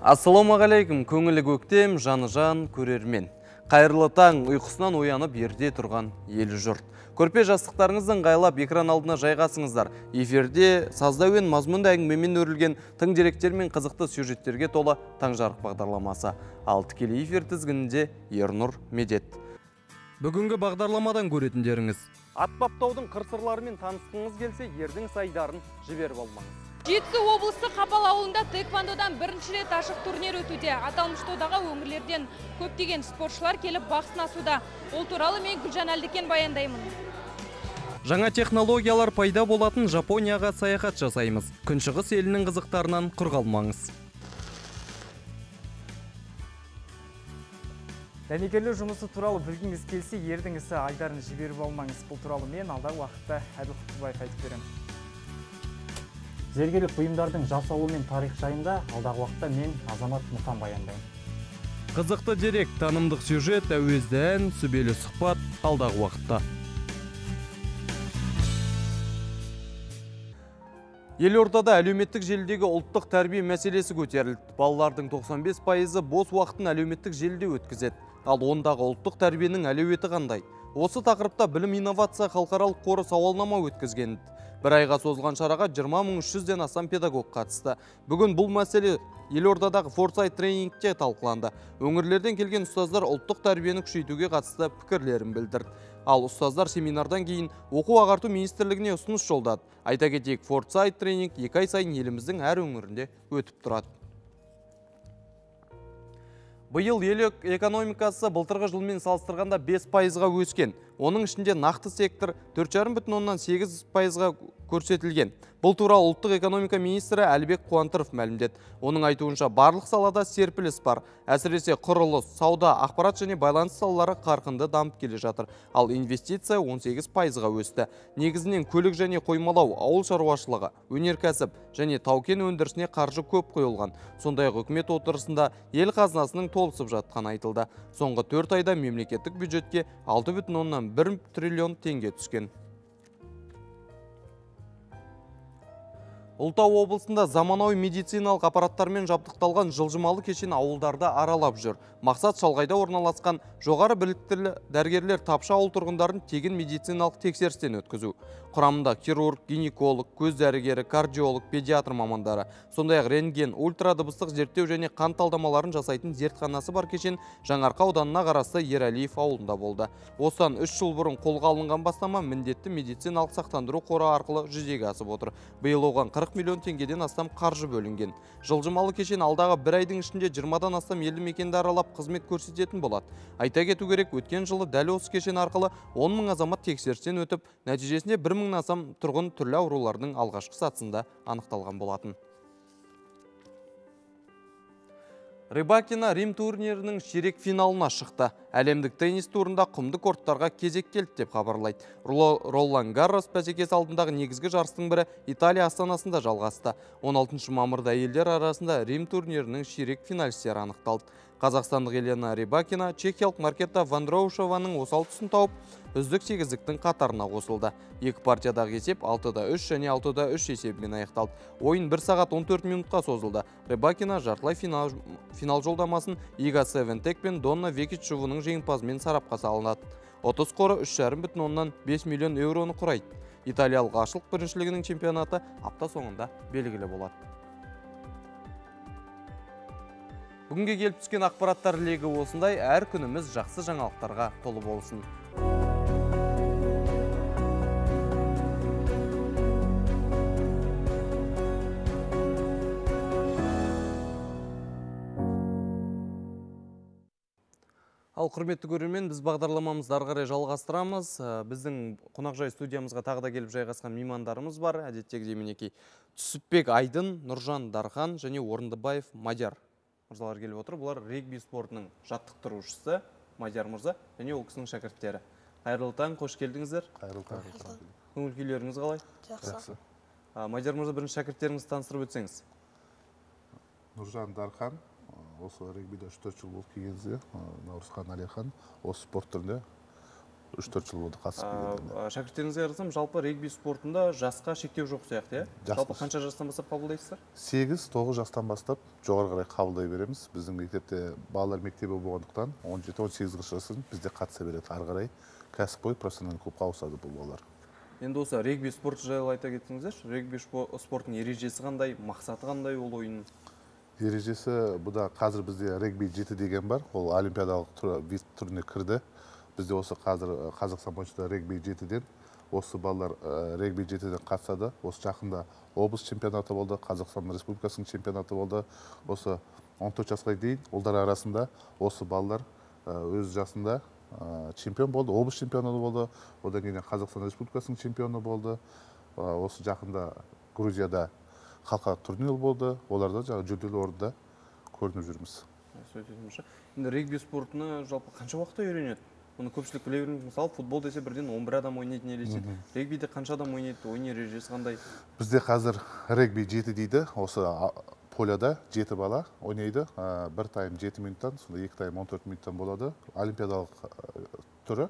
Ассалаумағалейкум, көңілі көктем, жаны жан, көрермен. Қайырлы таң, ұйқысынан оянып ерде тұрған елі жұрт. Көрпе жастықтарыңыздың ғайлап экран алдына жайғасыңыздар. Эфирде саздауен мазмұнды әңгімемен өрілген тың деректер мен қызықты сюжеттерге толы таңжарық бағдарламасы. Ал тікелей эфир тізгінінде Ернұр Медет. Бүгінгі бағдарламадан көретіндеріңіз. Ат баптаудың қыр-сырларымен танысқыңыз келсе, ердің сайдарын жіберіп алмаңыз. Жетісу облысы Қапал ауылында тэквондодан бірінші рет ашық турнир өтуде. Аталмыш додаға өңірлерден көптеген спортшылар келіп бақ сынасуда. Ол туралы мен Гүлжан Әлдікен баяндаймын. Жаңа технологиялар пайда болатын Жапонияға саяхат жасаймыз. Күншығыс елінің қызықтарынан құр қалмаңыз. Дәнекерлеу жұмысы туралы білгіңіз келсе, ердің ісі айдарын жіберіп алмаңыз. Бұл туралы мен алдағы уақытта Әділ Құттыбаев айтып беремін. Зергерлік бұйымдардың жасалуы мен тарих жайында алдағы уақытта мен Азамат Мұқан баяндаймын. Қызықты дерек, танымдық сюжет, әуезді ән, сүбелі сұхбат алдағы уақытта. Елордада әлеуметтік желідегі ұлттық тәрбие мәселесі көтерілді. Балалардың 95%-ы бос уақытын әлеуметтік желіде өткізеді. Ал ондағы ұлттық тәрбиенің әлеуеті қандай? Осы тақырыпта білім инновация халықаралық қоры сауалнама өткізген. Бір айға созылған шараға 20.300-ден астам педагог қатысты. Бүгін бұл мәселе Елордадағы Форсайт тренингте талқыланды. Өңірлерден келген ұстаздар ұлттық тәрбиені күшейтуге қатысты пікірлерін білдірді. Ал ұстаздар семинардан кейін оқу-ағарту министрлігіне ұсыныс жолдады. Айта кетейік, Форсайт тренинг 2 ай сайын еліміздің әр өңірінде өтіп тұрады. Биыл ел экономикасы былтырғы жылмен салыстырғанда 5%-ға өскен. Оның ішінде нақты сектор 4,8%-ға көрсетілген. Бұл туралы ұлттық экономика министрі Әлібек Қуантыров мәлімдеді. Оның айтуынша барлық салада серпіліс бар. Әсіресе құрылыс, сауда, ақпарат және байланыс салалары қарқынды дамып келе жатыр. Ал инвестиция 18%-ға өсті. Негізінен көлік және қоймалау, ауыл шаруашылығы, өнеркәсіп және тау-кен өндірісіне қаржы көп қойылған. Сондай-ақ үкімет отырысында ел қазынасының толысып жатқаны айтылды. Соңғы 4 айда мемлекеттік бюджетке 6,1 триллион теңге түскен. Ұлытау облысында заманауи медициналық аппараттармен жабдықталған жылжымалы кешен ауылдарды аралап жүр. Мақсат шалғайда орналасқан жоғары біліктілі дәрігерлер тапшы ауыл тұрғындарын тегін медициналық тексерістен өткізу. Құрамында хирург, гинеколог, көз дәрігері, кардиолог, педиатр мамандары, сондай-ақ рентген, ультрадыбыстық зерттеу және қан талдамаларын жасайтын зертханасы бар кешен Жаңарқа ауданына қарасты Ералиев ауылында болды. Осыдан 3 жыл бұрын қолға алынған бастама міндетті медициналық сақтандыру қоры арқылы жүзеге асып отыр. Биыл оған 40 миллион теңгеден астам қаржы бөлінген. Жылжымалы кешен алдағы бір айдың ішінде 20-дан астам елді мекенді аралап қызмет көрсететін болады. Айта кету керек, өткен жылы дәл осы кешен арқылы 10 мың азамат тексерістен өтіп, нәтижесінде 1 мыңнан астам тұрғын түрлі аурулардың алғашқы сатысында анықталған болатын. Рыбакина Рим турнирінің ширек финалына шықты. Әлемдік теннис турында құмды корттарға кезек келді деп хабарлайды. Ролан Гаррос бәсекесі алдындағы негізгі жарыстың бірі Италия астанасында жалғасты. 16 мамырда әйелдер арасында Рим турнирінің ширек финалистері анықталды. Қазақстандық Елена Рыбакина чехиялық Маркета Вандроушеваның осал тұсын тауып, үздік 8-діктің қатарына қосылды. Екі партиядағы есеп 6-3 және 6-3 есебімен аяқталды. Ойын 1 сағат 14 минутқа созылды. Рыбакина жартылай финал жолдамасын Ига Севентек пен Донна Векичевуның жеңімпазымен сарапқа салынады. Ұтыс қоры 3,5 миллион еуроны құрайды. Италиялық ашылық біріншілігінің чемпионаты апта соңында белгілі болады. Бүгінге келіп түскен ақпараттар легі осындай, әр күніміз жақсы жаңалықтарға толы болсын. Ал құрметті көрермен, біз бағдарламамызды ары қарай жалғастырамыз. Біздің қонақжай студиямызға тағы да келіп жайғасқан меймандарымыз бар. Әдеттегідей мінекей Түсіпбек Айдын, Нұржан Дархан және Орындыбаев Мадияр мырзалар келіп отыр. Бұлар регби спортының жаттықтырушысы Мадияр мырза және ол кісінің шәкірттері. Қайырлы таң, қош келдіңіздер. Қайырлы таң. Көңіл күйлеріңіз қалай? Жақсы. Мадияр мырза, бірінші шәкірттеріңізді таныстырып өтсеңіз. Нұржан Дархан, осы регбиде 4 жыл болып келгенде, Наурызхан Әлихан, осы спорт түрінде 3-4 жыл болды қатысып келгеніне. Шәкірттеріңізге қарасам, жалпы регби спортында жасқа шектеу жоқ сияқты, иә? Жалпы қанша жастан бастап қабылдайсыздар? 8-9 жастан бастап жоғары қарай қабылдай береміз. Біздің мектепте балалар мектебі болғандықтан 17-18 жасын бізде қатыса береді. Ары қарай кәсіпқой профессионалдық клубқа ауысады бұл балалар. Енді осы регби спорты жайлы айта кетсеңіздерші, регби спортының ережесі қандай, мақсаты қандай ол ойынның? Ережесі бұда қазір бізде регби 7 деген бар. Ол олимпиадалық вид түріне кірді. Бізде осы қазір Қазақстан бойынша регби 7-ден осы балалар регби 7-ден қатысады. Осы жақында облыс чемпионаты болды, Қазақстан Республикасының чемпионаты болды. Осы 14 жасқа дейін ұлдар арасында осы балалар өз жасында чемпион болды, облыс чемпионы болды. Одан кейін Қазақстан Республикасының чемпионы болды. Осы жақында Грузияда халықаралық турнир болды. Оларда жаңағы жүлделі орында көрініп жүрміз. Енді регби спортыны жалпы қанша уақытта үйренеді? Оны көпшілік біле бермейді. Мысалы, футбол десе бірден 11 адам ойнайтын елестейді. Регбиде қанша адам ойнайды? Ойын ережесі қандай? Бізде қазір регби 7 дейді. Осы поляда 7 бала ойнайды. Бір тайм 7 минуттан, сонда 2 тайм 14 минуттан болады. Олимпиадалық түрі.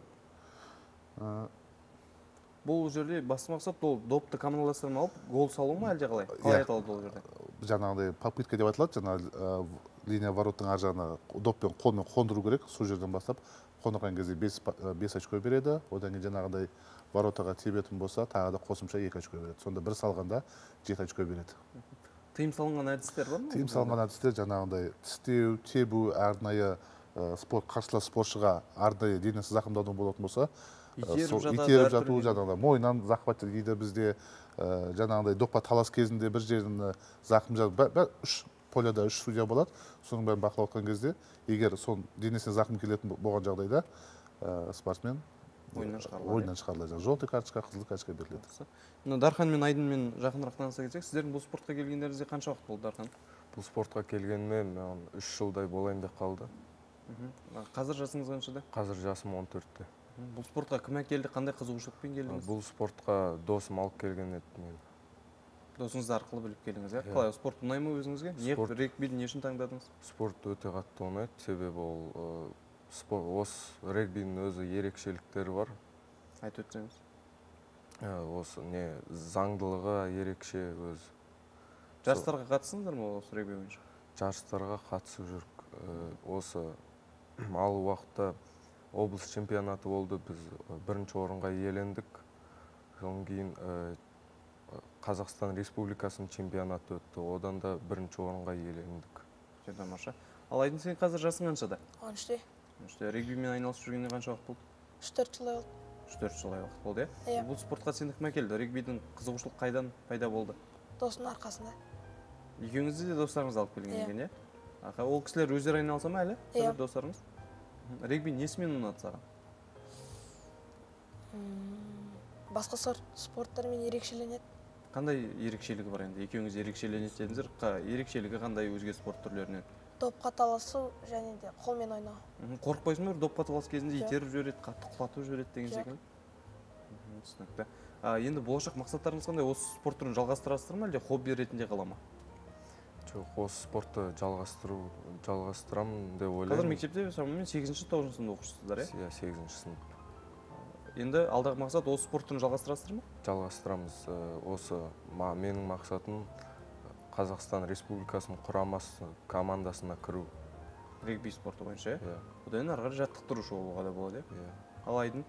Бұл жерде басты мақсат ол допты командаластырып алып, гол салу ма әлде қалай? Қалай айтылады ол жерде? Жаңағыдай попытка деп айтылады. Жаңағы линия вороттың ар жағына доппен қолмен қондыру керек. Сол жерден бастап қондырған кезде 5 очко береді. Одан кейін жаңағыдай воротаға тебетін болса, тағы да қосымша 2 очко береді. Сонда бір салғанда 7 очко береді. Тыйым салынған әдістер бар ма? Тыйым салынған әдістер жаңағыдай тістеу, тебу, арнайы қарсылас спортшыға арнайы денесі зақымдану болатын болса, итеріп жату, жаңағыдай мойнынан захват дейді бізде, жаңағыдай допқа талас кезінде бір жерін зақым жату. 3 поляда 3 судья болады. Соның бәрін бақылап отқан кезде, егер сон денесіне зақым келетін болған жағдайда спортсмен ойыннан шығарылады. Желтый карточка, қызыл карточка беріледі. Дархан мен Айдынмен жақынырақ таныса кетсек, сіздердің бұл спортқа келгендеріңізде қанша уақыт болды, Дархан? Бұл спортқа келгеніме 3 жылдай болайын деп қалды. Қазір жасыңыз қаншада? Қазір жасым 14-те. Бұл спортқа кім әкелді, қандай қызығушылықпен келдіңіз? Бұл спортқа досым алып келген еді мен. Досыңыз арқылы біліп келдіңіз, иә? Қалай, спорт ұнай ма өзіңізге? Регбиді не үшін таңдадыңыз? Спорт өте қатты ұнайды, себебі ол осы регбидің өзі ерекшеліктері бар. Айтып өтсеңіз. Осы заңдылығы ерекше өз. Жарыстарға қатысыңыздар ма осы регби бойынша? Жарыстарға қатысып жүрік. Осы алғы уақытта облыс чемпионаты болды, біз бірінші орынға иелендік. Содан кейін Қазақстан Республикасының чемпионаты өтті, одан да бірінші орынға иелендік. Тамаша. Ал Айдын, сен қазір жасың қаншада? 13-те. Регбимен айналысып жүргенде қанша уақыт болды? 3-4 жылдай болды. 3-4 жылдай уақыт болды, иә? Иә. Бұл спортқа сені кім әкелді? Регбидің қызығушылық қайдан пайда болды? Досымның арқасында. Екеуіңізді де достарыңыз алып келген Иә. екен, иә? Ол кісілер өздері айналыса ма әлі? Иә. Достарыңыз? Регби несімен ұнады саған? Басқа спорттармен ерекшеленеді. Қандай ерекшелігі бар енді? Екеуіңіз ерекшеленеді дедіңіздер. Ерекшелігі қандай өзге спорт түрлерінен? Допқа таласу және де қолмен ойнау. Қорықпайсың ба? Допқа талас кезінде итеріп жібереді, қатты құлатып жібереді деген секілді? Түсінікті. Енді болашақ мақсаттарыңыз қандай? Осы спорт түрін жалғастырасыздар ма, әлде хобби ретінде қала ма? Жоқ, осы спортты жалғастырамын деп ойлаймын. Қазір мектепте шамамен 8-9 сынып оқушысыздар, иә? Иә, 8-ші сынып. Енді алдағы мақсат осы спорт түрін жалғастырасыздар ма? Жалғастырамыз. Осы менің мақсатым Қазақстан Республикасының құрамасы командасына кіру. Регби спорты бойынша, иә? Одан ары қарай жаттықтырушы болуға да болады, иә? Ал Айдын?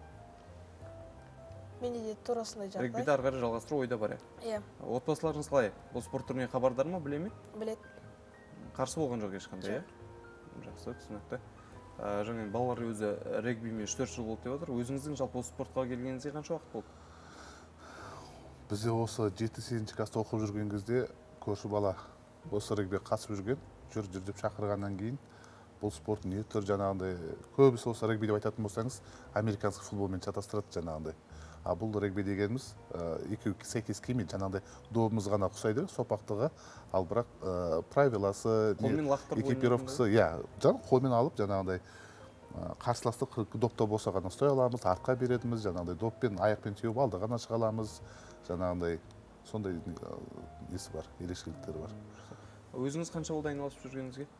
Менде де тура осындай жағдай. Регбиді ары қарай жалғастыру ойда бар, Иә, Отбасыларыңыз қалай? Бұл спорт түріне хабардар ма, біле ме? білет. Қарсы болған жоқ ешқандай, иә? Жақсы, түсінікті. Жаңа балалар өзі регбимен 3-4 жыл болды деп отыр. Өзіңіздің жалпы осы спортқа келгеніңізге қанша уақыт болды? Бізде осы 7-8 класста оқып жүрген кезде көрші бала осы регбиге қатысып жүрген, жүр деп шақырғаннан кейін бұл спорт не түр жаңағындай көбісі осы регби деп айтатын болсаңыз, американский футболмен шатастырады жаңағындай. Бұл регби дегеніміз екеуі сәйкес келмейді, жаңағындай добымыз ғана ұқсайды, сопақтығы, ал бірақ правиласы, экипировкасы, қолмен алып жаңағындай қарсыластық допта болса ғана ұстай аламыз, артқа беретіміз, жаңағындай доппен, аяқпен теуіп алды ғана шыға аламыз, жаңағындай сондай несі бар, ерекшеліктері бар. Өзіңіз қанша болды айналысып жүргеніңізге?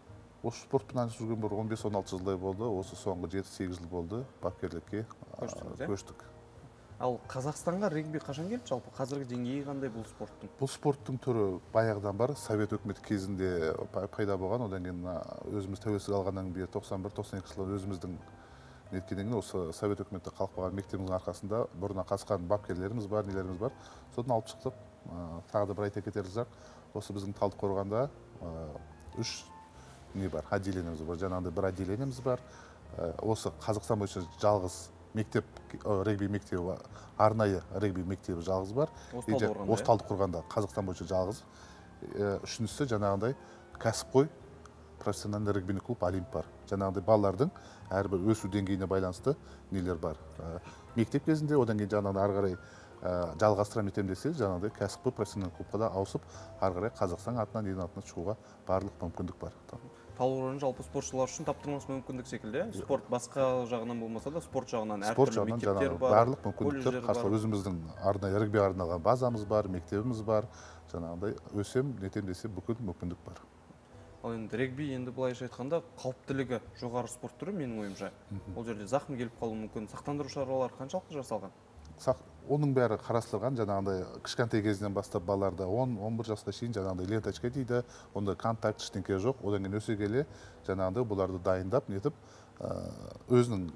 осы спортпен айналысып жүрген бір 15-16 жылдай болды. Осы соңғы 7-8 жыл болды бапкерлікке көштік. Ал Қазақстанға регби қашан келді жалпы? Қазіргі деңгейі қандай бұл спорттың? Бұл спорттың түрі баяғыдан бар, Совет өкіметі кезінде пайда болған. Одан кейін өзіміз тәуелсіздік алғаннан бері 91-92 жылы өзіміздің неткеннен кейін осы Совет өкіметі қалып қалған мектебіміздің арқасында бұрыннан қатысқан бапкерлеріміз бар, нелеріміз бар. Содан алып шықтық. Тағы да бір айта кетер жақ, осы біздің Талдықорғанда 3 не бар, отделениеміз бар. Жаңағыдай бір отделениеміз бар. Осы Қазақстан бойынша жалғыз мектеп, регби мектебі, арнайы регби мектебі жалғыз бар. Осы Талдықорғанда Қазақстан бойынша жалғыз. Үшіншісі жаңағыдай кәсіпқой профессиональный регбиный клуб Олимп бар. Жаңағыдай балалардың әрбір өсу деңгейіне байланысты нелер бар. Мектеп кезінде, одан кейін жаңағыдай ары қарай жалғастыра етем десе, жаңағыдай кәсіпқой профессиональный клубқа да ауысып, ары қарай Қазақстан атынан ел атына шығуға барлық мүмкіндік бар. Талдықорған жалпы спортшылар үшін таптырмас мүмкіндік секілді. Спорт басқа жағынан болмаса да, спорт жағынан әртүрлі мектептер бар. Барлық мүмкіндіктер қарсы өзіміздің арнайы регби арналған базамыз бар, мектебіміз бар. Жаңағыдай өсем, нетем десе бүкіл мүмкіндік бар. Ал енді регби енді былайша айтқанда қауіптілігі жоғары спорт түрі менің ойымша. Ол жерде зақым келіп қалуы мүмкін. Сақтандыру шаралары қаншалықты жасалған? Оның бәрі қарастырылған, жаңағыдай кішкентай кезінен бастап балаларда 10-11 жасқа шейін жаңағыдай ленточка дейді, онда контакт ештеңе жоқ. Одан кейін өсе келе жаңағыдай бұларды дайындап, нетіп, өзінің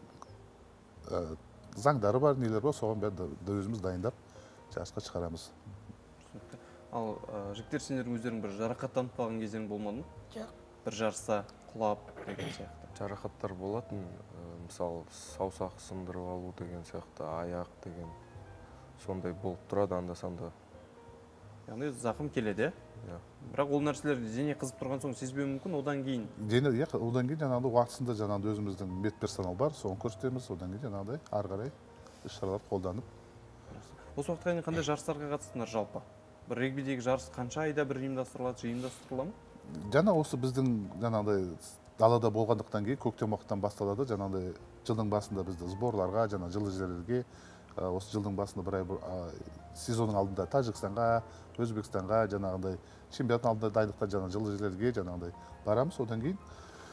заңдары бар, нелер бар, соған бәрі өзіміз дайындап жарысқа шығарамыз. Ал жігіттер, сендердің өздерің бір жарақаттанып қалған кездерің болмады ма? Жоқ. Бір жарыста құлап деген сияқты. Жарақаттар болатын, мысалы саусақ сындырып алу деген сияқты, аяқ деген сондай болып тұрады анда-санда. Яғни зақым келеді, бірақ ол нәрселер дене қызып тұрған соң сезбеу мүмкін, одан кейін? Одан кейін жаңағыдай уақытысында жаңағыдай өзіміздің медперсонал бар, соны көрсетеміз, одан кейін жаңағыдай ары қарай іс-шаралар қолданып. Осы уақытқа дейін қандай жарыстарға қатыстыңдар жалпы? Бір регбидегі жарыс қанша айда бір ұйымдастырылады, жиындастырыла ма? Жаңа осы біздің жаңағыдай далада болғандықтан кейін көктем уақыттан басталады. Жаңағыдай жылдың басында бізді сборларға, жаңа жылы жерлерге, осы жылдың басында бір ай сезонның алдында Тәжікстанға, Өзбекстанға, жаңағыдай чемпионаттың алдында дайындықта жаңа жылы жерлерге жаңағыдай барамыз. Одан кейін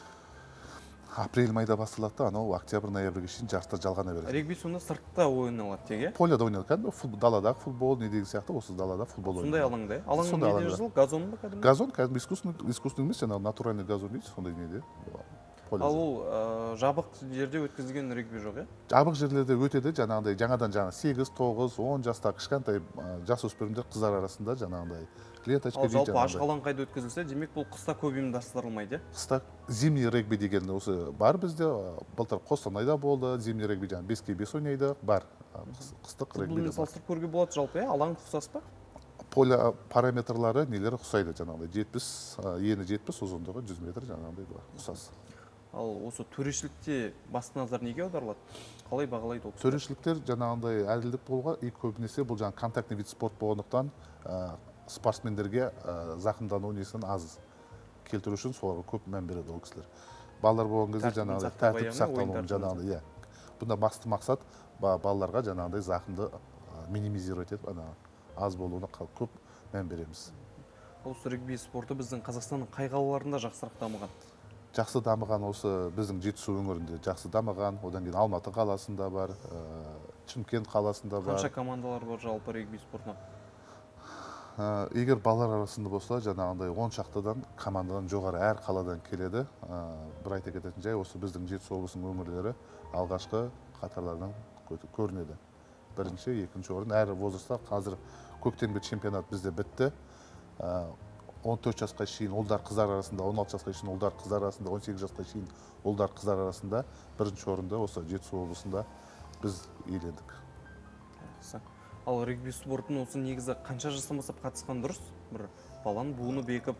апрель майда басталады, анау октябрь ноябрьге шейін жарыстар жалғана береді. Регби сонда сыртта ойналады теге? Поляда ойналады, кәдімгі даладағы футбол, не деген сияқты, осы далада футбол ойналады. Сондай алаңда? Алаң неден жазылды? Газон ба кәдімгі? Газон, кәдімгі искусственный емес, жаңағы натуральный газон дейді, сондай неде. Ал ол жабық жерде өткізілген регби жоқ, Жабық жерлерде өтеді, жаңағыдай жаңадан 8, 9, 10 жастағы кішкентай жасөспірімдер қыздар арасында жаңағыдай ленточка дейді. Ал жалпы ашық алаң қайда өткізілсе, демек бұл қыста көп ұйымдастырылмайды? Қыста зимний регби деген осы бар бізде, былтыр Қостанайда болды, зимний регби жаңағы 5-5 ойнайды, бар. Қыстық регби. Футболмен салыстырып көруге болады жалпы, алаң ұқсас па? Поля параметрлары нелері ұқсайды, жаңағыдай 70, ені 70, ұзындығы 100 метр жаңағыдай ұқсас. Ал осы төрешілікте басты назар неге аударылады? Қалай бағалайды ол? Төрешіліктер жаңағындай әділдік болуға, көбінесе бұл жаңағы контактный вид спорт болғандықтан спортсмендерге зақымдану несін аз келтіру үшін соларға көп мән береді ол кісілер. Балалар болған кезде жаңағыдай тәртіп сақталуы жаңағыдай, Бұнда басты мақсат балаларға жаңағыдай зақымды минимизировать етіп, аз болуына көп мән береміз. Осы регби спорты біздің Қазақстанның қай қалаларында жақсырақ дамыған? Жақсы дамыған осы біздің Жетісу өңірінде жақсы дамыған, одан кейін Алматы қаласында бар, Шымкент қаласында бар. Қанша командалар бар жалпы регби спортына? Егер балалар арасында болса, жаңағындай 10 шақтыдан командадан жоғары әр қаладан келеді. Бір айта кететін жай, осы біздің Жетісу облысының өңірлері алғашқы қатарлардан көрінеді. Бірінші, екінші орын әр возрастта. Қазір көктемгі чемпионат бізде бітті. 14 жасқа шейін ұлдар қыздар арасында, 16 жасқа шейін ұлдар қыздар арасында, 18 жасқа шейін ұлдар қыздар арасында бірінші орында осы Жетісу облысында біз иелендік. Ал регби спортын осы негізі қанша жастан бастап қатысқан дұрыс? Бір баланың буыны бекіп?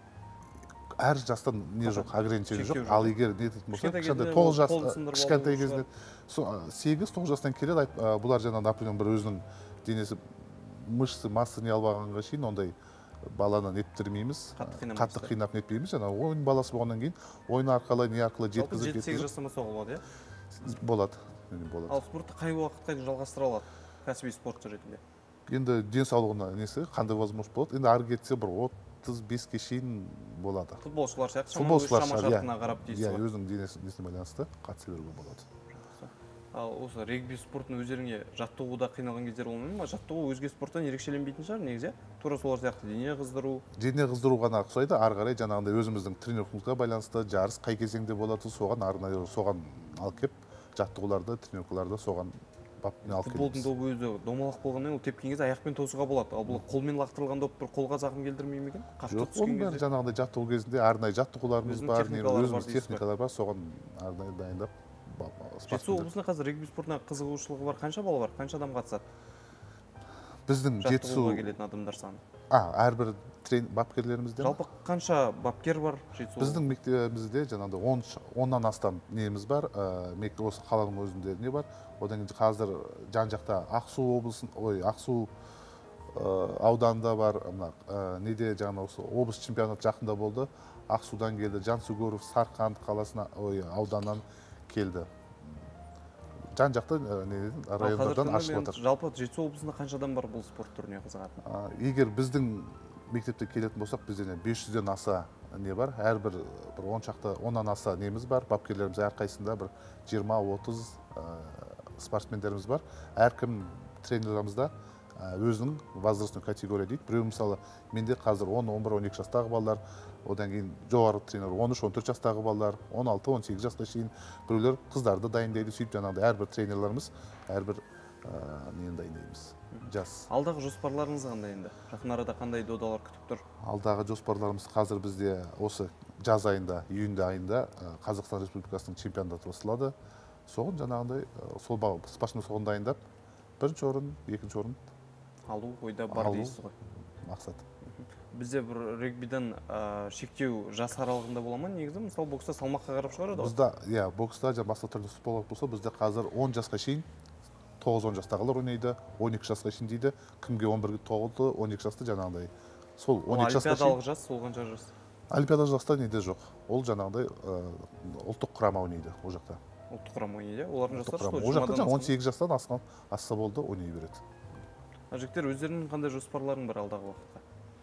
Әр жастан не жоқ, ограничение жоқ. Ал егер не дейтін болса, 9 жас, кішкентай кезінде 8-9 жастан келеді, бұлар жаңа, например, бір өзінің денесі мышцы массы не албағанға шейін ондай баланы неттірмейміз, қатты қинап нетпейміз. Ойын баласы болғаннан кейін ойын арқылы, не арқылы жеткізіп жеткізіп. 7-8 жастан бастауға болады, Болады. Ал спортты қай уақытқа дейін жалғастыра алады, кәсіби спортшы ретінде? Енді денсаулығына несі, қандай возможность болады. Енді ары кетсе бір 35-ге шейін болады. Футболшылар сияқты, Футболшылар шама-шарқына қарап дейсіз ғой. өзінің денесіне байланысты қатыса беруге болады. Ал осы регби спортын өздеріңе жаттығуда қиналған кездер болмай ма? Жаттығу өзге спорттан ерекшеленбейтін шығар негізі. Тура солар сияқты дене қыздыру. Дене қыздыру ғана ұқсайды, ары қарай жаңағындай өзіміздің тренировкамызға байланысты жарыс қай кезеңде болады, соған арнайы соған алып келіп, жаттығуларды, тренировкаларды соған баппен алып Футболдың добы өзі домалақ болғаннан ол тепкен кезде аяқпен тосуға болады. Ал бұл қолмен лақтырылған доп бір қолға зақым келтірмей ме екен? жоқ, оның бәрі жаңағындай жаттығу кезінде арнайы жаттығуларымыз бар, өзіміз техникалар бар, соған арнайы дайындап. Жетісу облысында қазір регби спортына қызығушылығы бар қанша бала бар? Қанша адам қатысады? Біздің Жаттығуға келетін адамдар саны. Әрбір бапкерлерімізден. Жалпы қанша бапкер бар Жетісу? Біздің мектебімізде жаңағыдай 10-нан астам неміз бар. Осы қаланың өзінде не бар. Одан кейін қазір жан-жақта Ақсу ауданында бар. Неде жаңа осы облыс чемпионаты жақында болды. Ақсудан келді. Жансүгіров Сарқанд қаласына ауданнан келді. Жан-жақта райондардан ашылып жатыр. Жалпы Жетісу облысында қанша адам бар бұл спорт түріне қызығатын? Егер біздің мектепте келетін болсақ, бізде 500-ден аса не бар. Әрбір 10-нан аса неміз бар. Бапкерлеріміз әрқайсында бір 20-30 спортсмендеріміз бар. Әркім тренерлерімізде өзінің возрастной категория дейді. Біреу мысалы менде қазір 10, 11, 12 жастағы балалар, одан кейін жоғары тренер 13-14 жастағы балалар, 16-18 жасқа шейін, біреулер қыздарды дайындайды, сөйтіп жаңағыдай әрбір тренерлеріміз әрбір нені дайындаймыз. Жас. Алдағы жоспарларыңыз қандай енді? Жақын арада қандай додалар күтіп тұр? Алдағы жоспарларымыз қазір бізде осы жаз айында, июнь айында Қазақстан Республикасының чемпионаты басталады. Соған жаңағындай сол спортшыны соған дайындап, бірінші орын, екінші орын алу ойда бар дейсіз ғой. Мақсат. Бізде бір регбиден шектеу жас аралығында бола ма негізі? Мысалы бокста салмаққа қарап шығарады ғой? Бізде, бокста басқа түрлі спорт болса, бізде қазір 10 жасқа шейін 9-10 жастағылар ойнайды, 12 жасқа шейін дейді, кімге 11-ге толды, 12 жасты жаңағындай. Сол 12 жасқа шейін. Олимпиадалық жас, сол қанша жас? Олимпиадалық жаста неде жоқ. Ол жаңағындай ұлттық құрама ойнайды ол жақта. Ұлттық құрама ойнайды, олардың жастары сол. Ол жақта 18 жастан асса болды, ойнай береді. Жігіттер, өздерінің қандай жоспарларың бар алдағы уақытта?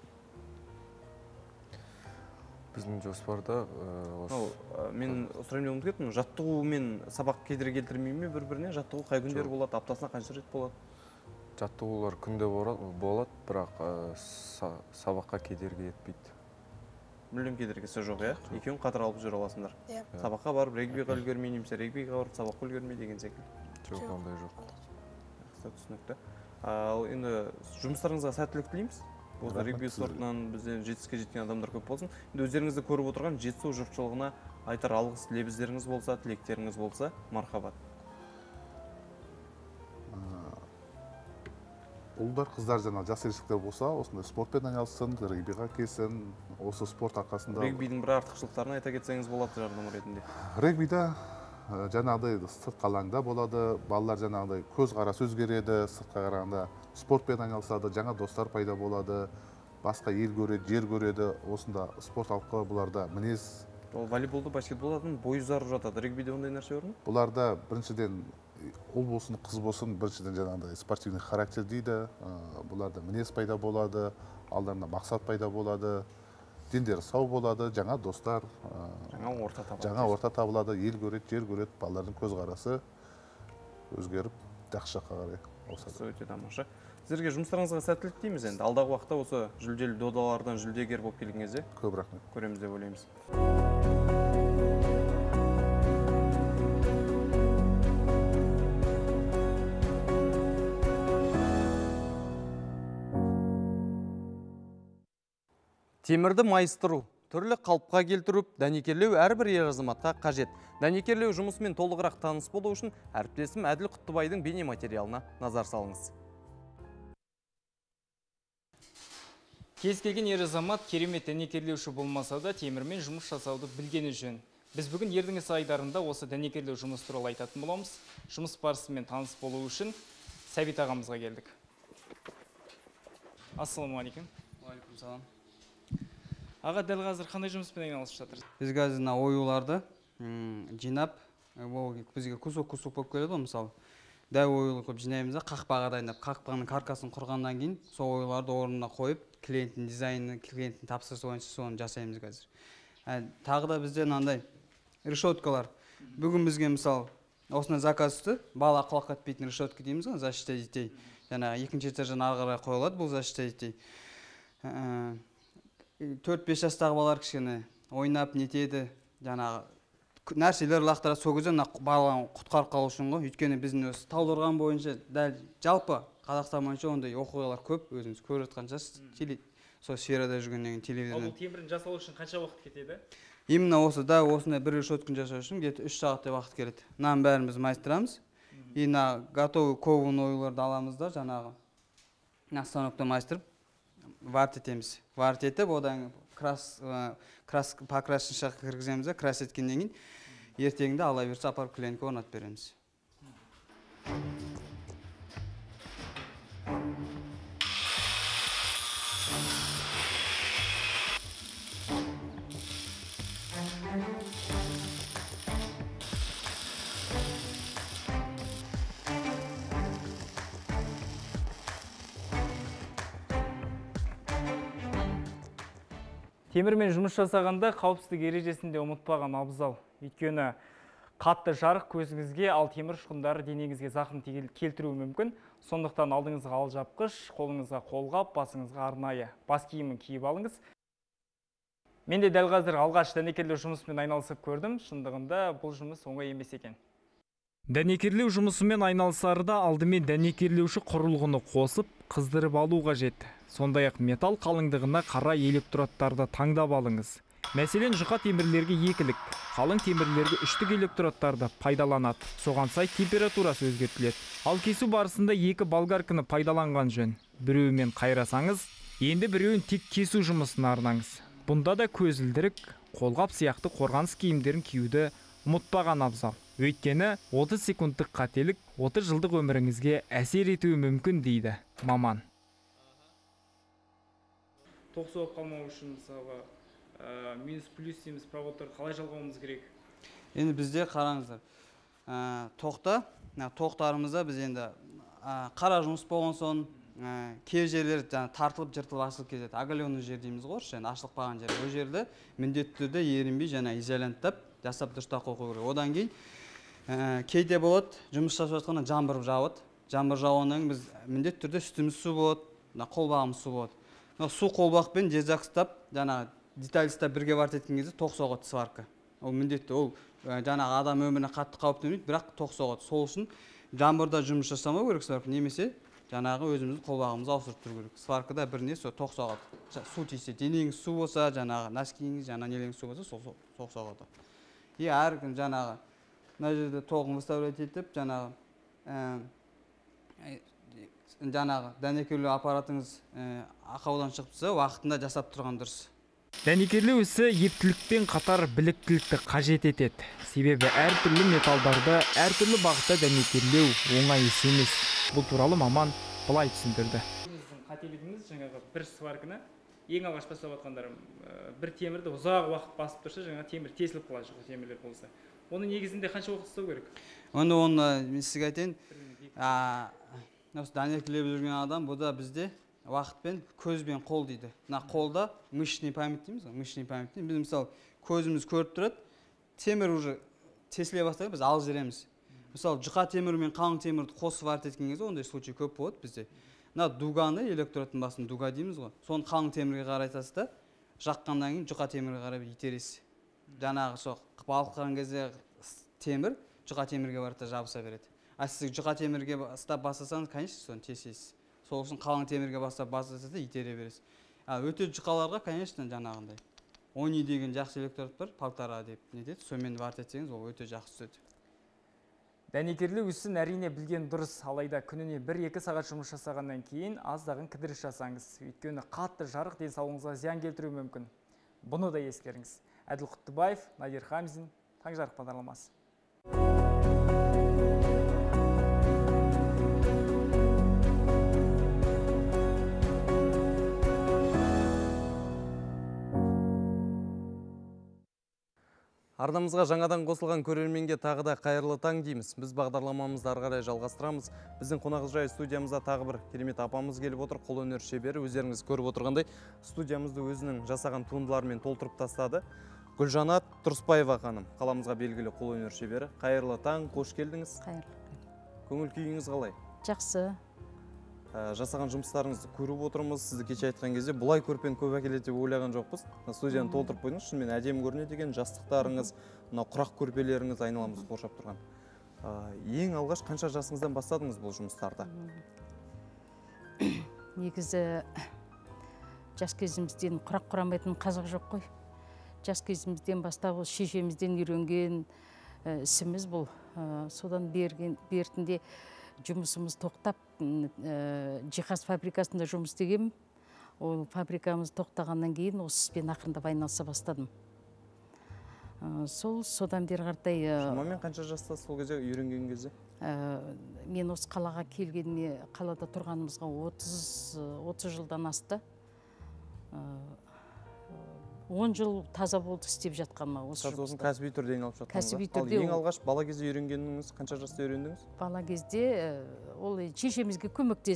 Біздің жоспарда мен сұрайын деп ұмытып кеттім, жаттығумен сабақ кедергі келтірмей ме бір-біріне? Жаттығу қай күндер болады, аптасына қанша рет болады? Жаттығулар күнде болады, бірақ сабаққа кедергі етпейді. Мүлдем кедергісі жоқ, иә? Екеуін қатар алып жүре аласыңдар. Сабаққа барып регбиға үлгермей, немесе регбиға барып сабаққа үлгермей деген секілді. Жоқ, ондай жоқ. Түсінікті. Ал енді жұмыстарыңызға сәттілік тілейміз. Осы регби спортынан бізден жетістікке жеткен адамдар көп болсын. Енді өздеріңізді көріп отырған Жетісу жұртшылығына айтар алғыс лебіздеріңіз болса, тілектеріңіз болса, мархабат. Ұлдар, қыздар жаңа жас ересектер болса, осындай спортпен айналыссын, регбиға келсін, осы спорт арқасында. Регбидің бір артықшылықтарын айта кетсеңіз болады жарнама ретінде. Регбиде жаңағыдай сыртқы алаңда болады, балалар жаңағыдай көзқарасы өзгереді, сыртқа қарағанда спортпен айналысады, жаңа достар пайда болады, басқа ел көреді, жер көреді, осында спорт арқылы бұларда мінез. Ол волейболды, баскетболдың бой ұзарып жатады. Регбиде ондай нәрсе бар ма? Бұларда біріншіден ұл болсын, қыз болсын, біріншіден жаңағыдай спортивный характер дейді, бұларда мінез пайда болады, алдарында мақсат пайда болады. Дендері сау болады, жаңа достар, жаңа орта табылады, ел көреді, жер көреді, балалардың көзқарасы өзгеріп, жақсы жаққа қарай ауысады. Өте тамаша. Сіздерге жұмыстарыңызға сәттілік тілейміз енді. Алдағы уақытта осы жүлделі додалардан жүлдегер болып келген кезде көп рахмет. Көреміз деп ойлаймыз. Темірді майыстыру, түрлі қалыпқа келтіріп, дәнекерлеу әрбір ер азаматқа қажет. Дәнекерлеу жұмысымен толығырақ таныс болу үшін әріптесім Әділ Құттыбайдың бейне материалына назар салыңыз. Кез келген ер азамат керемет дәнекерлеуші болмаса да темірмен жұмыс жасауды білгені жөн. Біз бүгін ердің ісі айдарында осы дәнекерлеу жұмыс туралы айтатын боламыз. Жұмыс барысымен таныс болу үшін Сәбит ағамызға келдік. Ассаламуалейкум. Уалейкум салам. Аға, дәл қазір қандай жұмыспен айналысып жатырсыз? Біз қазір оюларды жинап, бізге кусок болып келеді, мысалы. Дәу оюлы көп жинаймыз да, қақпаға дайындап, қақпаның каркасын құрғаннан кейін, сол оюларды орнына қойып, клиенттің дизайны, клиенттің тапсырысы бойынша соны жасаймыз қазір. Тағы да бізде мынандай решеткалар. Бүгін бізге мысалы осындай заказ түсті, бала құлаққа кетпейтін решетка дейміз ғой, защита детей. Жаңағы екінші этаждан ары қарай қойылады бұл защита детей. 4-5 жастағы балалар кішкене ойнап нетеді, жаңағы нәрселер лақтырады, сол кезде баланы құтқарып қалу үшін ғой. Өйткені біздің осы Талдықорған бойынша дәл жалпы Қазақстан бойынша ондай оқиғалар көп, өзіңіз көріп жатқан шығарсыз. Сол сферада жүргеннен кейін телевизордан. Ал темірін жасау үшін қанша уақыт кетеді? Именно осындай бір решетканы жасау үшін где-то 3 сағаттай уақыт келеді. Мынаның бәрін біз майыстырамыз. И готовый ковын оюларды аламыз да, жаңағы станокта майыстырып варт етеміз. Варт етіп, одан покрасшыға кіргіземіз, крас еткеннен кейін ертеңінде ала берсе апарып клиентке орнатып береміз. Темірмен жұмыс жасағанда қауіпсіздік ережесінде ұмытпаған абзал. Өйткені қатты жарық көзіңізге, ал темір ұшқындары денеңізге зақым келтіруі мүмкін. Сондықтан алдыңызға алжапқыш, қолыңызға қолғап, басыңызға арнайы бас киімін киіп алыңыз. Мен де дәл қазір алғаш дәнекерлеу жұмысымен айналысып көрдім. Шындығында бұл жұмыс оңай емес екен. Дәнекерлеу жұмысымен айналысарда алдымен дәнекерлеуші құрылғыны қосып, қыздырып алу қажет. Сондай-ақ металл қалыңдығына қарай электродтарды таңдап алыңыз. Мәселен, жұқа темірлерге екілік, қалың темірлерге үштік электродтарды пайдаланады. Соған сай температурасы өзгертіледі. Ал кесу барысында екі болгарканы пайдаланған жөн. Біреуімен қайрасаңыз, енді біреуін тек кесу жұмысына арнаңыз. Бұнда да көзілдірік, қолғап сияқты қорғаныс киімдерін киюді ұмытпаған абзал. Өйткені 30 секундтық қателік 30 жылдық өміріңізге әсер етуі мүмкін дейді маман. Тоқ соғып қалмау үшін мысалы минус плюс дейміз проводтар қалай жалғауымыз керек? Енді бізде қараңыздар, тоқтарымызда біз енді қара жұмыс болған соң кей жерлер тартылып жыртылып ашылып кетеді. Оголенный жер дейміз ғой, ашылып қалған жер. Ол жерді міндетті түрде ерінбей изоленттап жасап дұрыстап қою керек. Одан кейін кейде болады, жұмыс жасап жатқанда жаңбыр жауады. Жаңбыр жауғаннан біз міндетті түрде үстіміз су болады, қолбағымыз су болады. Су қолбақпен жезақстап, деталь істеп бірге варт еткен кезде тоқ соғады сварка. Ол міндетті, ол жаңағы адам өміріне қатты қауіп төнбейді, бірақ тоқ соғады. Сол үшін жаңбырда жұмыс жасамау керек сварка, немесе жаңағы өзіміздің қолбағымызды ауыстырып тұру керек. Сваркада біріне тоқ соғады. Су тисе, денеңіз су болса, жаңағы носкиіңіз, нелеріңіз су болса, тоқ соғады. И әркім жаңағы мына жерде тоғын выставлять етіп, жаңағы дәнекерлеу аппаратыңыз ақаудан шығыпса, уақытында жасап тұрған дұрыс. Дәнекерлеу ісі ептілікпен қатар біліктілікті қажет етеді. Себебі әртүрлі металдарды әртүрлі бағытта дәнекерлеу оңай іс емес. Бұл туралы маман былай түсіндірді. Қателігіңіз жаңағы бір сварканы ең алғаш бастап жатқандар бір темірді ұзақ уақыт басып тұрса, жаңағы темір тесіліп қалады, жұқа темірлер болса. Оның негізінде қанша уақыт ұстау керек? Оны мен сізге айтайын. Осы дәнекерлеп жүрген адам, бұл да бізде уақытпен көзбен қол дейді. Қолда мышечный память дейміз, мышечный память дейміз. Біз мысалы көзіміз көріп тұрады, темір уже тесіле бастайды, біз алып жібереміз. Мысалы жұқа темір мен қалың темірді қосып варт еткен кезде ондай случай көп болады бізде. Дуганы, электродтың басын дуга дейміз ғой. Соны қалың темірге қарайтасыз да, жаққаннан кейін жұқа темірге қарай итересіз. Жаңағы сол балқыған кезде темір жұқа темірге барып жабыса береді. Сіз жұқа темірге бастап басасаңыз, конечно, соны тесесіз. Сол үшін қалың темірге бастап басасыз да итере бересіз. Өте жұқаларға, конечно, жаңағындай 10 деген жақсы электрод бар, полтора деп нетеді. Сонымен варт етсеңіз, ол өте жақсы түседі. Дәнекерлеу ісін әрине білген дұрыс, алайда күніне 1-2 сағат жұмыс жасағаннан кейін аздаған кідіріс жасаңыз. Өйткені қатты жарық денсаулығыңызға зиян келтіруі мүмкін. Бұны да ескеріңіз. Әділ Құттыбаев, Надир Хамзин, Таңжарық бағдарламасы. Арнамызға жаңадан қосылған көрерменге тағы да қайырлы таң дейміз. Біз бағдарламамызды ары қарай жалғастырамыз. Біздің қонақжай студиямызда тағы бір керемет апамыз келіп отыр. Қолөнер шебері, өздеріңіз көріп отырғандай, студиямызды өзінің жасаған туындыларымен толтырып тастады. Гүлжанат Тұрыспаева ханым, қаламызға белгілі қолөнер шебері. Қайырлы таң, қош келдіңіз. Көңіл күйіңіз қалай? Жақсы. Жасаған жұмыстарыңызды көріп отырмыз. Сізді кеше айтқан кезде бұлай көрпені көп әкеледі деп ойлаған жоқпыз. Студияны толтырып қойдыңыз. Шынымен әдемі көрінеді екен. Жастықтарыңыз, мына құрақ көрпелеріңіз айналамызды қоршап тұрған. Ең алғаш қанша жасыңыздан бастадыңыз бұл жұмыстарды? Негізі жас кезімізден құрақ құрамайтын қазақ жоқ қой. Жас кезімізден бастап шешемізден үйренген ісіміз бұл. Содан бертінде жұмысымыз тоқтап, жиһаз фабрикасында жұмыс істегенмін. Ол фабрикамыз тоқтағаннан кейін осы іспен ақырындап айналыса бастадым. Содан бері қаратай... Шамамен қанша жаста сол кезде үйренген кезде? Мен осы қалаға келгеніме, қалада тұрғанымызға 30 жылдан асты. 10 жыл таза болды істеп жатқаныма осы жұмыста. Кәсіби түрде айналып жатқаныңызға? Кәсіби түрде. Ал ең алғаш бала кезде үйренгеніңіз қанша жаста үйрендіңіз? Бала кезде ол шешемізге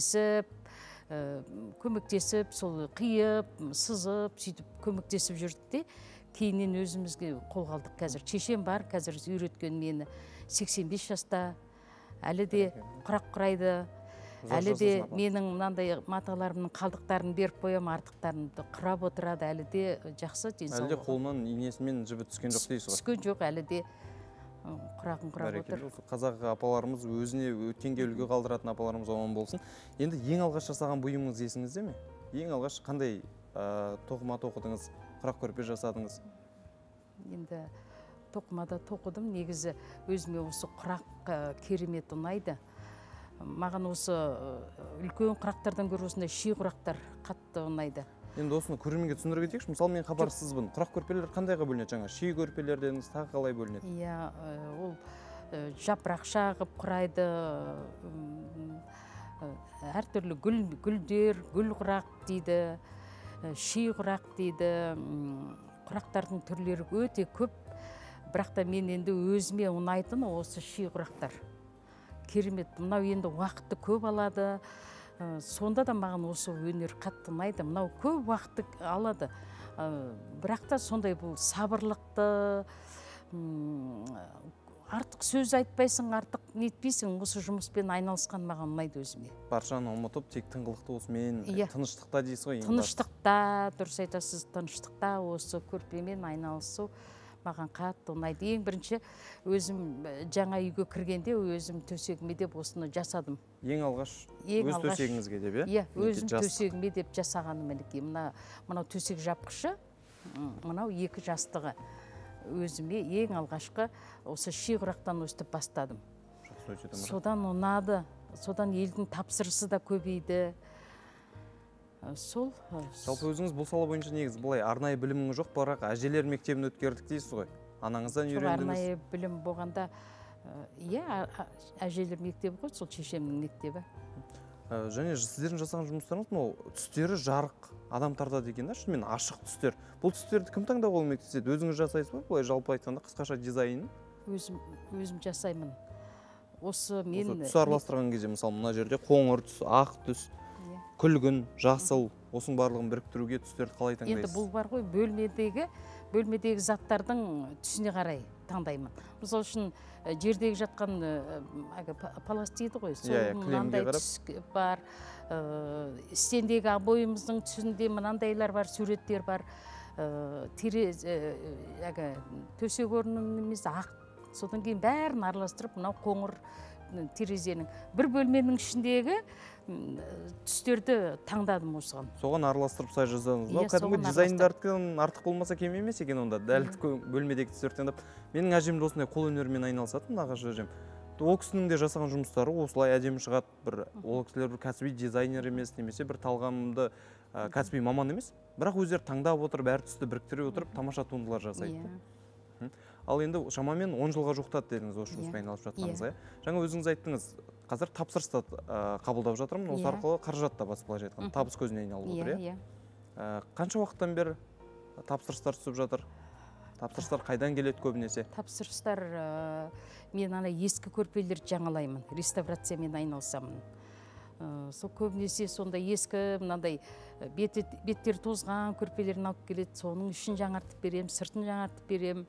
көмектесіп, сол қиып, сызып, сөйтіп көмектесіп жүрдік те, кейіннен өзімізге қолға алдық қазір. Шешем бар, қазір үйреткен мені 85 жаста, әлі де құрақ құрайды. Әлі де менің мынандай маталарымның қалдықтарын беріп қоям, артықтарымды құрап отырады, әлі де жақсы денсаулығы. Әлі де қолынан инесімен жібі түскен жоқ дейсіз ғой? Түскен жоқ, әлі де құрағын құрап отыр. Қазақ апаларымыз өзіне өткенге үлгі қалдыратын апаларымыз оған болсын. Енді ең алғаш жасаған бұйымыңыз есіңізде ме? Ең алғаш қандай тоқыма тоқыдыңыз, құрақ көрпе жасадыңыз? Енді тоқымада тоқыдым, негізі өзіме осы құрақ керемет ұнайды. Маған осы үлкен құрақтардан көрі осындай ши құрақтар қатты ұнайды. Енді осыны көрерменге түсіндіре кетейікші. Мысалы, мен хабарсызбын. Құрақ көрпелер қандайға бөлінеді жаңа? Ши көрпелер дедіңіз, тағы қалай бөлінеді? Иә, ол жапырақша қып құрайды. Әртүрлі гүлдер, гүл құрақ дейді, ши құрақ дейді. Құрақтардың түрлері өте көп. Бірақ та мен енді өзіме ұнайтын осы ши құрақтар. Керемет, мынау енді уақытты көп алады. Сонда да маған осы өнер қатты ұнайды. Мынау көп уақытты алады. Бірақ та сондай бұл сабырлықты, артық сөз айтпайсың, артық нетпейсің. Осы жұмыспен айналысқан маған ұнайды өзіме. Баршаны ұмытып, тек тыңғылықты осымен тыныштықта дейсіз ғой? Тыныштықта, дұрыс айтасыз, тыныштықта осы көрпемен айналысу маған қатты ұнайды. Ең бірінші өзім жаңа үйге кіргенде өзім төсегіме деп осыны жасадым. Ең алғаш өз төсегіңізге деп, иә? Өзім төсегіме деп жасағаным мінекей. Мынау төсек жапқышы, мынау екі жастығы. Өзіме ең алғашқы осы ши құрақтан өстіп бастадым. Содан ұнады, содан елдің тапсырысы да көбейді. Жалпы өзіңіз бұл сала бойынша негізі бұлай арнайы біліміңіз жоқ, бірақ әжелер мектебін өткердік дейсіз ғой? Анаңыздан үйрендіңіз? Арнайы білім болғанда, иә, әжелер мектебі ғой, сол шешемнің мектебі. Және сіздердің жасаған жұмыстарыңыз, мынау түстері жарық адам тартады екен, шынымен ашық түстер. Бұл түстерді кім таңдауға көмектеседі? Өзіңіз жасайсыз ба? Бұлай жалпы айтқанда қысқаша дизайнын? Өзім жасаймын. Осы мен... Түс араластырған кезде, мысалы, мына жерде қоңыр түс, ақ түс, күлгін, жасыл, осының барлығын біріктіруге түстерді қалай таңдайсыз? Енді бұл бар ғой, бөлмедегі заттардың түсіне қарай таңдаймын. Мысалы үшін жердегі жатқан палас дейді ғой, сол мынандай түс бар, стендегі обойымыздың түсінде мынандайлар бар, суреттер бар, төсек орнымыз ақ, содан кейін бәрін араластырып, мынау қоңыр терезенің бір бөлменің ішіндегі түстерді таңдадым осыған. Соған араластырып сай жаздыңыз ба? Кәдімгі дизайндардың артық болмаса кем емес екен онда. Дәл бөлмедегі түстерді таңдап. Менің әжем де осындай қолөнермен айналысатын, нағашы әжем. Ол кісінің де жасаған жұмыстары осылай әдемі шығады. Ол кісілер бір кәсіби дизайнер емес, немесе бір талғамды кәсіби маман емес. Бірақ өздері таңдап отырып, әр түсті біріктіре отырып, тамаша туындылар жасайды. Ал енді шамамен 10 жылға жуықтады дедіңіз осы жұмыспен айналысып жатқаныңызға. Жаңа өзіңіз айттыңыз, қазір тапсырысты қабылдап жатырмын, осы арқылы қаражат табасыз, былайша айтқанда, табыс көзіне айналып отыр, иә? Қанша уақыттан бері тапсырыстар түсіп жатыр? Тапсырыстар қайдан келеді көбінесе? Тапсырыстар мен ана ескі көрпелерді жаңалаймын, реставрациямен айналысамын. Сол көбінесе сонда ескі мынандай беттері тозған көрпелерін алып келеді, соның ішін жаңартып берем, сыртын жаңартып берем.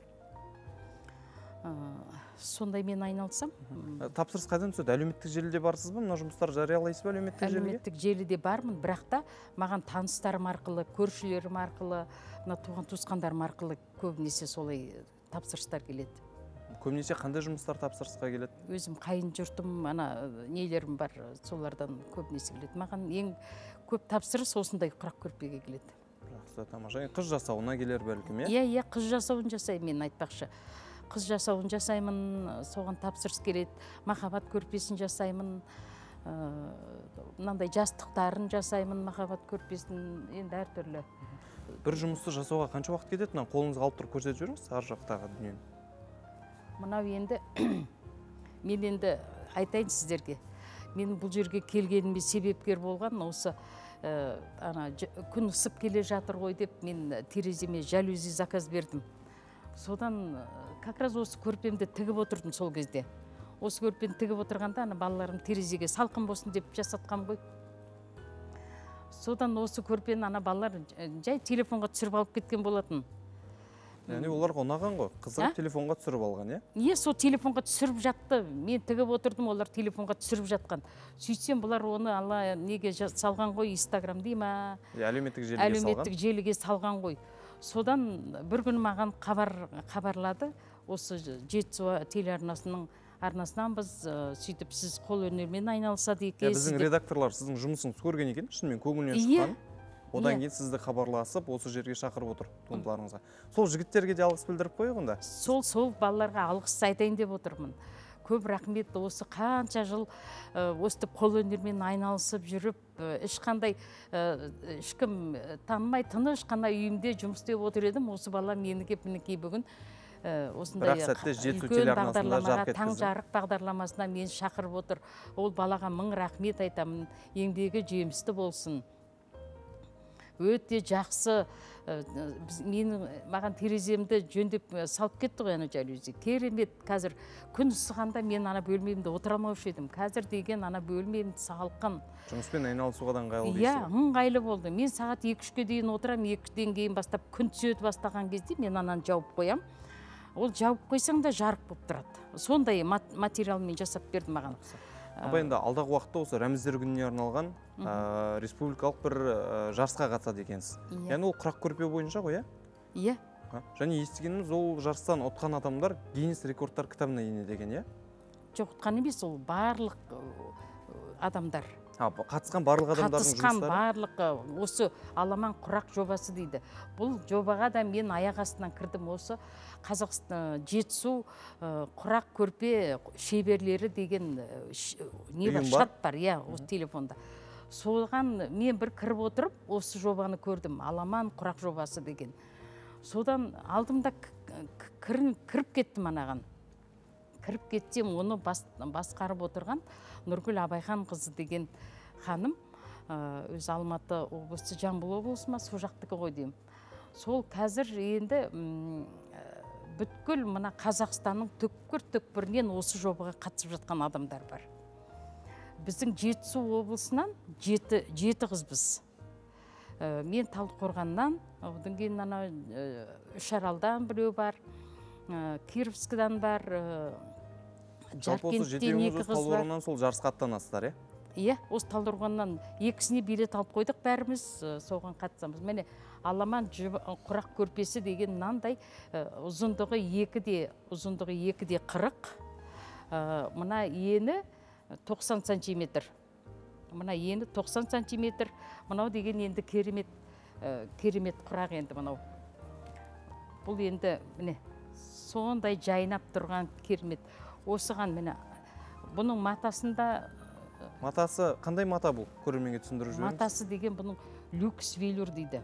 Сондай мен айналсам. Тапсырыс қайдан түседі? Әлеуметтік желіде барсыз ба? Мына жұмыстар жариялайсыз ба әлеуметтік желіге? Әлеуметтік желіде бармын, бірақ та маған таныстарым арқылы, көршілерім арқылы, туған туысқандарым арқылы көбінесе солай тапсырыстар келеді. Көбінесе қандай жұмыстар тапсырысқа келеді? Өзім қайын жұртым, нелерім бар, солардан көбінесе келеді. Маған ең көп тапсырыс осындай құрақ көрпеге келеді. Жақсы, тамаша. Қыз жасауына келер бәлкім, Иә, қыз жасауын жасаймын, мен айтпақшы. Қыз жасауын жасаймын, соған тапсырыс келеді. Махаббат көрпесін жасаймын, мынандай жастықтарын жасаймын, махаббат көрпесін, енді әртүрлі. Бір жұмысты жасауға қанша уақыт кетеді? Қолыңызға алып тұрып көрсетіп жүріңіз, ар жақтағы дүниені. Мынау енді, мен енді айтайын сіздерге. Мен бұл жерге келгеніме себепкер болған, осы күн ысып келе жатыр ғой деп, мен тереземе жалюзи заказ бердім. Содан как раз осы көрпемді тігіп отырдым сол кезде. Осы көрпені тігіп отырғанда балаларым терезеге салқын болсын деп жасатқан ғой. Содан осы көрпені балалар жай телефонға түсіріп алып кеткен болатын. Яғни оларға ұнаған ғой, қызығып телефонға түсіріп алған, Иә, сол телефонға түсіріп жатты. Мен тігіп отырдым, олар телефонға түсіріп жатқан. Сөйтсем, бұлар оны неге салған ғой, Инстаграм дей ма? Әлеуметтік желіге салған ғой. Содан бір күні маған хабарлады, осы Жетісу телеарнасының арнасынан біз сөйтіп сіз қол өнермен айналысады екенсіз. Біздің редакторлар сіздің жұмысыңызды көрген екен, шынымен көңілінен шыққан. Одан кейін сізді хабарласып, осы жерге шақырып отыр туындыларыңызға. Сол жігіттерге де алғыс білдіріп қойық онда? Сол балаларға алғыс айтайын деп отырмын. Көп рахмет, осы қанша жыл өстіп қол өнермен айналысып жүріп, ешқандай ешкім танымай тыныш қана үйімде жұмыс істеп отыр едім. Осы бала мені кеп мінекей бүгін осындай үлкен бағдарламаға, таң жарық бағдарламасына мені шақырып отыр. Ол балаға мың рахмет айтамын, еңбегі жемісті болсын. Өте жақсы, маған тереземді жөндеп салып кетті ғой, жалюзи. Керемет, қазір күн ысығанда мен бөлмемде отыра алмаушы едім. Қазір деген бөлмемді салқын. Жұмыспен айналысуға да ыңғайлы дейсіз? Иә, ыңғайлы болды. Мен сағат 2-3-ке дейін отырам, 2-ден кейін бастап күн түседі бастаған кезде мен жауып қоям. Ол жауып қойсаң да жарық болып тұрады. Сондай материалмен жасап берді маған. Енді алдағы уақытта осы рәміздер күніне арналған республикалық бір жарысқа қатысады екенсіз. Яғни ол құрақ көрпе бойынша ғой, Иә. Және естігеніміз, ол жарыстан ұтқан адамдар Гиннес рекордтар кітабына енеді екен, Жоқ, ұтқан емес, ол барлық адамдар. Қатысқан барлық адамдардың жұмыстары? Қатысқан барлық, осы аламан құрақ жобасы дейді. Бұл жобаға да мен аяқ астынан кірдім. Осы Қазақстан Жетісу құрақ көрпе шеберлері деген шарт бар, осы телефонда. Соған мен бір кіріп отырып, осы жобаны көрдім. Аламан құрақ жобасы деген. Содан алдымда кіріп кеттім анаған. Кіріп кетсем, оны басқарып отырған Нұргүл Абайхан қызы деген ханым, өз Алматы облысы, Жамбыл облысы ма, сол жақтікі ғой деймін. Сол қазір енді бүткіл мына Қазақстанның түкпір-түкпірінен осы жобаға қатысып жатқан адамдар бар. Біздің Жетісу облысынан 7 қызбыз. Мен Талдықорғаннан, одан кейін Үшаралдан біреу бар, Кировскідан бар, Жаркенттен 2 қыз бар. Талдықорғаннан сол жарысқа аттанасыздар, Иә, осы Талдықорғаннан 2-сіне билет алып қойдық бәріміз, соған қатысамыз. Міне, аламан құрақ көрпесі деген мынандай ұзындығы 2-де 40, мына ені 90 сантиметр. Мына ені 90 сантиметр. Мынау деген енді керемет құрақ енді мынау. Бұл енді міне сондай жайнап тұрған керемет. Осыған міне бұның матасында. Матасы қандай мата бұл? Көрерменге түсіндіріп жіберіңіз. Матасы деген бұның люкс велюр дейді.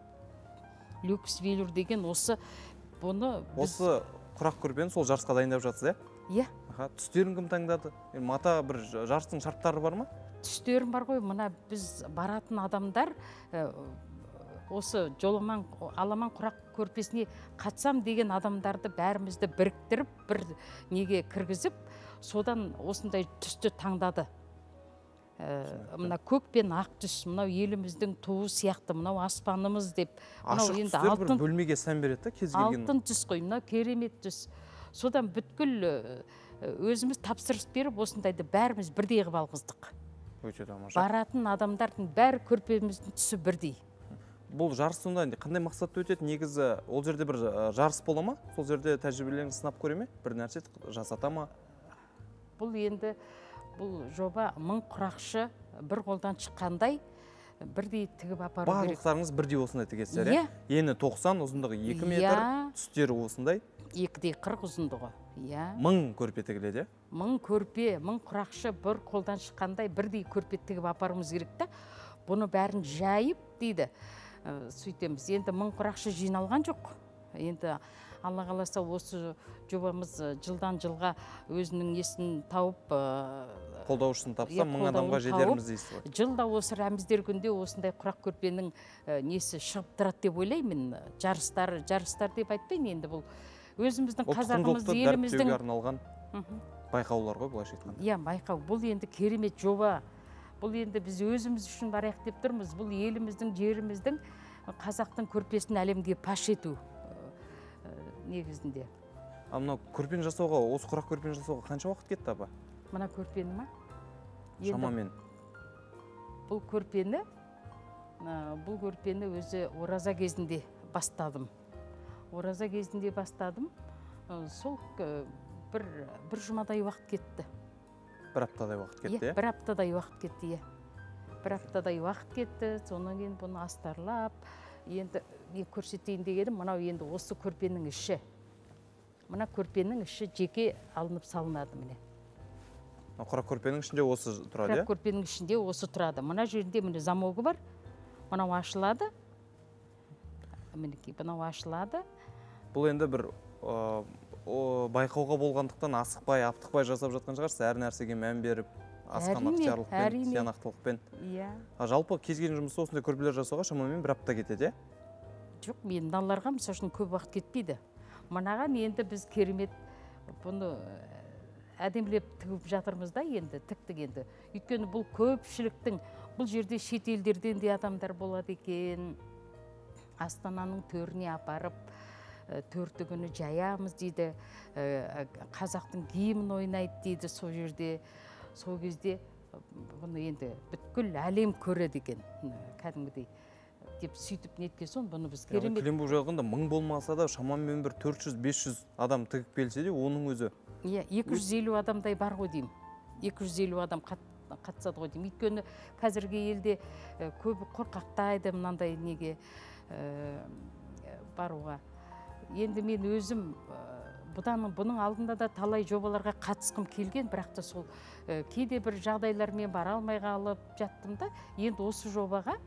Люкс велюр деген осы бұны осы құрақ көрпені сол жарысқа дайындап жатсыз, Иә. Түстерін кім таңдады? Мата бір жарыстың шарттары бар ма? Түстерім бар ғой, мына біз баратын адамдар осы аламан құрақ көрпесіне қатсам деген адамдарды бәрімізді біріктіріп бір неге кіргізіп, содан осындай түсті таңдады. Мына көк пен ақ түс, мынау еліміздің туы сияқты, мынау аспанымыз деп. Ашық түстер бір бөлмеге сән береді, кез келген. Алтын түс қой, мынау керемет түс. Содан бүткіл өзіміз тапсырыс беріп, осындайды бәріміз бірдей қылып алғыздық. Өте тамаша. Баратын адамдардың бәрі көрпеміздің түсі бірдей. Бұл жарыс сонда қандай мақсатта өтеді? Негізі ол жерде бір жарыс бола ма? Сол жерде тәжірибелеріңізді сынап көре ме? Бір нәрсе жасата ма? Бұл енді бұл жоба 1000 құрақшы бір қолдан шыққандай бірдей тігіп апару керек. Барлықтарыңыз бірдей осындай тігесіздер, иә? Ені 90, ұзындығы 2 метр, түстері осындай. 2,40 ұзындығы, иә. 1000 көрпе тігіледі, иә? 1000 көрпе, 1000 құрақшы бір қолдан шыққандай бірдей көрпе тігіп апаруымыз керек та. Бұны бәрін жайып дейді. Сөйтеміз. Енді 1000 құрақшы жиналған жоқ. Енді Алла қаласа осы жобамыз жылдан жылға өзінің несін тауып, қолдаушысын тапса, 1000 адамға жетерміз дейсіз ғой. Жылда осы рәміздер күнде осындай құрақ көрпенің несі шығып тұрады деп ойлаймын. Жарыстар деп айтпайын, енді бұл өзіміздің қазағымыз, еліміздің арналған байқаулар ғой, былайша айтқанда. Иә, байқау. Бұл енді керемет жоба. Бұл енді біз өзіміз үшін барайық деп тұрмыз. Бұл еліміздің, жеріміздің, қазақтың көрпесін әлемге паш ету негізінде. Мынау көрпені жасауға, осы құрақ көрпені жасауға қанша уақыт кетті, апа? Мына көрпені ма? Шамамен. Бұл көрпені өзі ораза кезінде бастадым. Сол бір жұмадай уақыт кетті. Бір аптадай уақыт кетті, Бір аптадай уақыт кетті, Бір аптадай уақыт кетті, сонан кейін бұны астарлап, енді көрсетейін дегенім, мынау енді осы көрпенің іші. Мына көрпенің іші жеке алынып салынады міне. Құрақ көрпенің ішінде осы тұрады, Құрақ көрпенің ішінде осы тұрады. Мына жерінде міне замогы бар. Мынау ашылады. Мінекей, мынау ашылады. Бұл енді бір байқауға болғандықтан асықпай, аптықпай жасап жатқан шығарсыз, әр нәрсеге мән беріп, асқан ақтиярлықпен, сиянақтылықпен. Жалпы кез келген жұмыста осындай көрпелер жасауға шамамен бір апта кетеді, иә? Жоқ, мен мыналарға мысалы үшін көп уақыт кетпейді. Мынаған енді біз керемет бұны әдемілеп тігіп жатырмыз да, енді тіктік енді. Өйткені бұл көпшіліктің, бұл жерде шет елдерден де адамдар болады екен. Астананың төріне апарып, төрті күні жаямыз дейді, қазақтың киімін ойнайды дейді сол жерде. Сол кезде бұны енді бүткіл әлем көреді екен, кәдімгідей деп сөйтіп неткен соң бұны біз керемет. Кілем бұл жағында 1000 болмаса да шамамен бір 400-500 адам тігіп келсе де, оның өзі. Иә, 250 адамдай бар ғой деймін. 250 адам қатысады ғой деймін. Өйткені қазіргі елде көбі қорқақтайды мынандай неге баруға. Енді мен өзім бұның алдында да талай жобаларға қатысқым келген, бірақ та сол кейде бір жағдайлармен бара алмай қалып жаттым да. Енді осы жобаға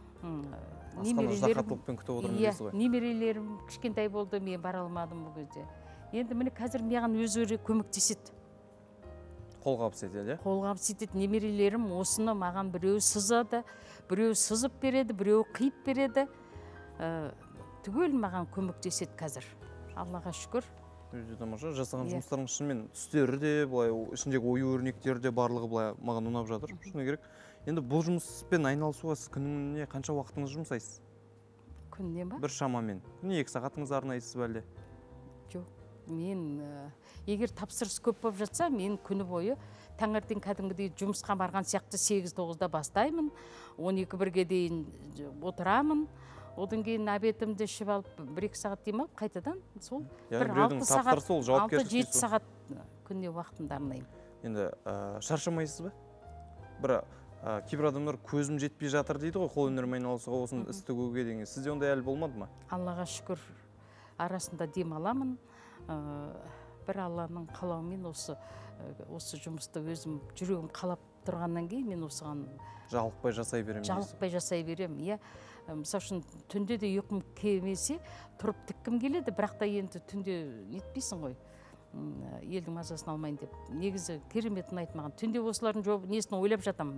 немерелерім кішкентай болды, мен бара алмадым бұл кезде. Енді міне қазір маған өзі көмектеседі. Қолғабыс етеді, иә? Қолғабыс етеді. Немерелерім осыны маған біреу сызады, біреу сызып береді, біреу қиып береді. Түгел маған көмектеседі қазір. Аллаға шүкір. Жасаған жұмыстарың шынымен түстері де, ішіндегі ою өрнектері де барлығы былай маған ұнап жатыр. Шыны керек. Енді бұл жұмыспен айналысуға сіз күніне қанша уақытыңыз жұмсайсыз? Күніне ма? Бір шамамен. Күніне 2 сағатыңыз арнайсыз бәлде? Жоқ. Мен егер тапсырыс көп болып жатса, мен күні бойы таңертең кәдімгідей жұмысқа барған сияқты 8-9-да бастаймын. 12-1-ге дейін отырамын. Одан кейін обедімді ішіп алып 1-2 сағат деймін, қайтадан сол бір 6-7 сағат күніне уақытымды арнаймын. Енді шаршамайсыз ба? Бір кейбір адамдар көзім жетпей жатыр дейді ғой, қол өнерімен айналысуға, осыны іс тігуге деген. Сізде ондай әлі болмады ма? Аллаға шүкір, арасында демаламын. Бір Алланың қалауымен осы жұмысты өзім жүрегім қалап тұрғаннан кейін мен осыған жалықпай жасай беремін. Жалықпай жасай беремін, иә. Мысалы үшін түнде де ұйқым келмесе тұрып тіккім келеді, бірақ та енді түнде нетпейсің ғой, елдің мазасын алмайын деп. Негізі керемет ұнайды маған. Түнде осылардың несін ойлап жатамын мен.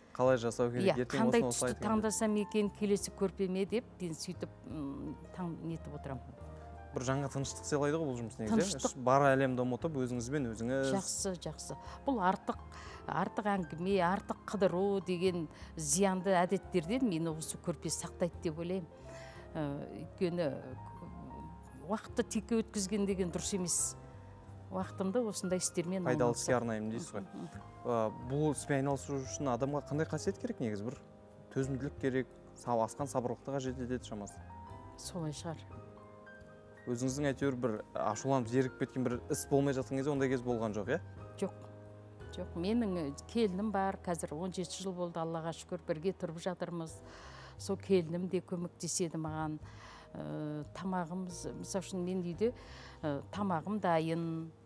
қалай жасау керек, Иә, ертең қандай осыны осы түсті айтып таңдасам екен келесі көрпеме деп мен сөйтіп нетіп отырамын. бір жаңа тыныштық сыйлайды ғой бұл жұмыс негізі. Тыныштық. Бар әлемді ұмытып өзіңізбен өзіңіз. Жақсы. Бұл артық әңгіме, артық қыдыру деген зиянды әдеттерден мені осы көрпе сақтайды деп ойлаймын. Өйткені уақытты текке өткізген деген дұрыс емес. Уақытымды осындай істермен Пайдалы іске арнаймын дейсіз ғой. Бұл іспен айналысу үшін адамға қандай қасиет керек негізі? Бір төзімділік керек, асқан сабырлықты қажет етеді шамасы. Солай шығар. Өзіңіздің әйтеуір бір ашуланып зерігіп кеткен бір іс болмай жатқан кезде ондай кез болған жоқ, иә? Жоқ, менің келінім бар, қазір 17 жыл болды, Аллаға шүкір, бірге тұрып жатырмыз. Сол келінім де көмектеседі маған. Тамағымыз, мысалы үшін мен үйде тамағым дайын,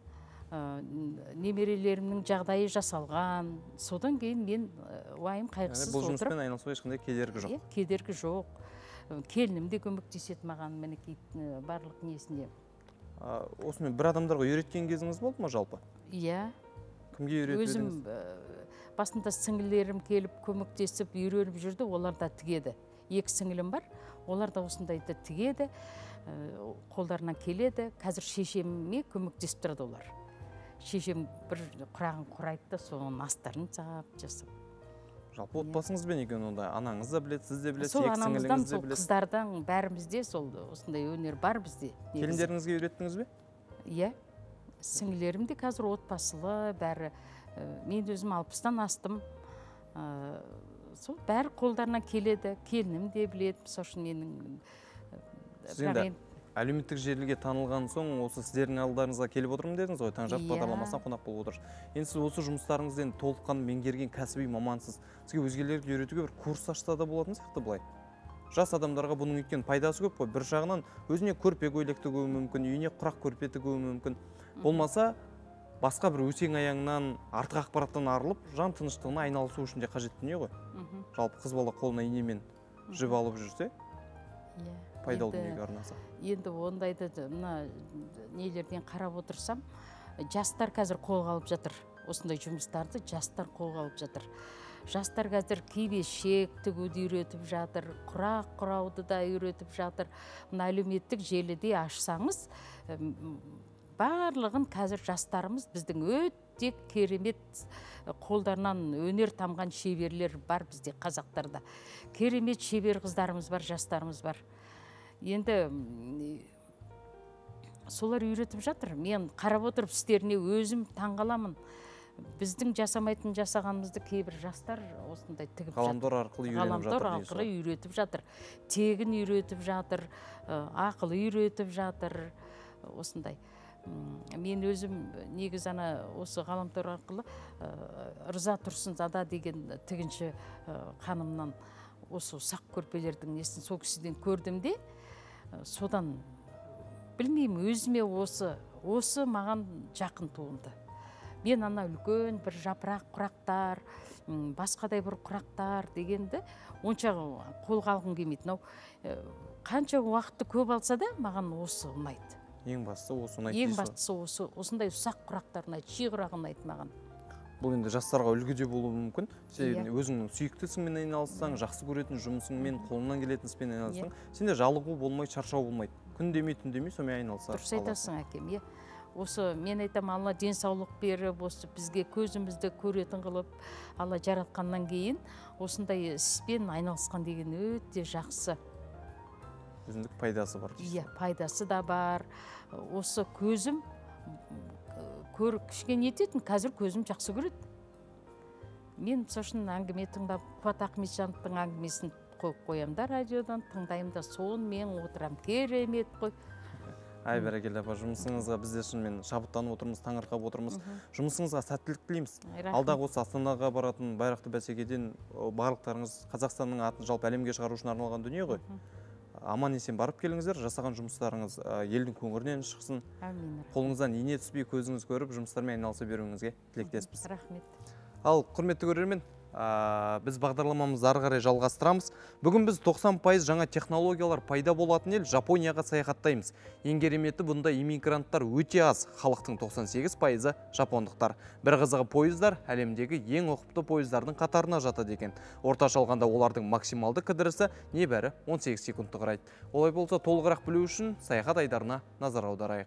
немерелерімнің жағдайы жасалған. Содан кейін мен уайым қайғысыз отырып. Бұл жұмыспен айналысуға ешқандай кедергі жоқ. Кедергі жоқ. Келінім де көмектеседі маған мінекей барлық несіне. Осымен бір адамдарға үйреткен кезіңіз болды ма жалпы? Иә. Кімге үйретіп едіңіз? Өзім басында сіңілерім келіп көмектесіп үйреніп жүрді, олар да тігеді. 2 сіңілім бар, олар да осындайды тігеді, қолдарынан келеді. Қазір шешеме көмектесіп тұрады олар. Шешем бір құрағын құрайды да, соның астарын жасап. Жалпы отбасыңызбен екен онда, анаңыз да біледі, сіз де білесіз, сол 2 сіңіліңіз анамыздан, де сол білесіз. қыздардан бәрімізде сол осындай өнер бар бізде. Келіндеріңізге үйреттіңіз бе? Иә, сіңілерім де қазір отбасылы, бәрі. Мен өзім 60-тан астым. Сол бәрі қолдарынан келеді, келінім де біледі. Мысалы үшін менің... Сіз енді әлеуметтік желіге танылған соң, осы сіздердің алдарыңызға келіп отырмын дедіңіз ғой, Таңжарық бағдарламасына қонақ болып отырсыз. Енді сіз осы жұмыстарыңыздан толыққанды меңгерген кәсіби мамансыз. Сізге өзгелерге үйретуге бір курс ашса да болатын сияқты былай. Жас адамдарға бұның өйткені пайдасы көп қой. Бір жағынан өзіне көрпе көйлек тігуі мүмкін, үйіне құрақ көрпе тігуі мүмкін. Болмаса, басқа бір өсең аяңнан, артық ақпараттан арылып, жан тыныштығына айналысу үшін де қажет дүние ғой. Жалпы қыз бала қолына инемен жіп алып жүрсе, пайдалы дүниеге арнаса. Енді ондайды мына нелерден қарап отырсам, жастар қазір қолға алып жатыр. Осындай жұмыстарды жастар қолға алып жатыр. Жастар қазір кебешек тігуді үйретіп жатыр, құрақ құрауды да үйретіп жатыр. Мына әлеуметтік желіде ашсаңыз, барлығын қазір жастарымыз біздің өте керемет қолдарынан өнер тамған шеберлер бар бізде қазақтарда. Керемет шебер қыздарымыз бар, жастарымыз бар. Енді солар үйретіп жатыр. Мен қарап отырып істеріне өзім таңғаламын. Біздің жасамайтын жасағанымызды кейбір жастар осындай тігіп жатыр. Ғаламтор арқылы үйреніп жатыр. Ғаламтор арқылы үйретіп жатыр. Тегін үйретіп жатыр, ақыл үйретіп жатыр. Осындай. Мен өзім негіз осы ғаламтор арқылы Рыза Тұрсынзада деген тігінші ханымнан осы ұсақ көрпелердің несін сол кісіден көрдім де, содан білмеймін, өзіме осы маған жақын туынды. Мен үлкен бір жапырақ құрақтар, басқадай бір құрақтар дегенді онша қолға алғым келмейді. Қанша уақытты көп алса да, маған осы ұнайды. Ең бастысы осы ұнайды. Ең бастысы осындай ұсақ құрақтар ұнайды, ши құрақ ұнайды маған. Бұл енді жастарға үлгіде болуы мүмкін. Сен өзіңнің сүйікті ісіңмен айналыссаң, жақсы көретін жұмысыңмен, қолыңнан келетін іспен айналыссаң, сенде жалығу болмай, шаршау болмайды. Күн демей, түн демей, сонымен айналысар. Дұрыс айтасың, әкем, иә. Осы мен айтам, Алла денсаулық беріп, осы бізге көзімізді көретін қылып, Алла жаратқаннан кейін осындай іспен айналысқан деген өте жақсы. Өзіндік пайдасы бар. Иә, пайдасы да бар. Осы көзім кішкене ететін, қазір көзім жақсы көреді. Мен мысалы үшін әңгіме тыңдап, Қуат Ахметжановтың әңгімесін қойып қоямын да радиодан, тыңдаймын да, сонымен отырам. Керемет қой. Ай, бәрекелді апа, жұмысыңызға біз де шынымен шабыттанып отырмыз, таңырқап отырмыз. Жұмысыңызға сәттілік тілейміз. Алдағы осы Астанаға баратын байрақты бәсекеден барлықтарыңыз Қазақстанның атын жалпы әлемге шығару үшін арналған дүние ғой. Аман есен барып келіңіздер, жасаған жұмыстарыңыз елдің көңілінен шықсын. Қолыңыздан ине түспей көзіңіз көріп, жұмыстармен айналыса беруіңізге тілектеспіз. Рахмет. Ал құрметті көрермен, Біз бағдарламамызды ары қарай жалғастырамыз. Бүгін біз 90% жаңа технологиялар пайда болатын ел Жапонияға саяхаттаймыз. Ең кереметі бұнда иммигранттар өте аз, халықтың 98% жапондықтар. Бір қызығы пойыздар әлемдегі ең ұқыпты пойыздардың қатарына жатады екен. Орташа алғанда олардың максималды кідірісі небәрі 18 секундты құрайды. Олай болса толығырақ білу үшін саяхат айдарына назар аударайық.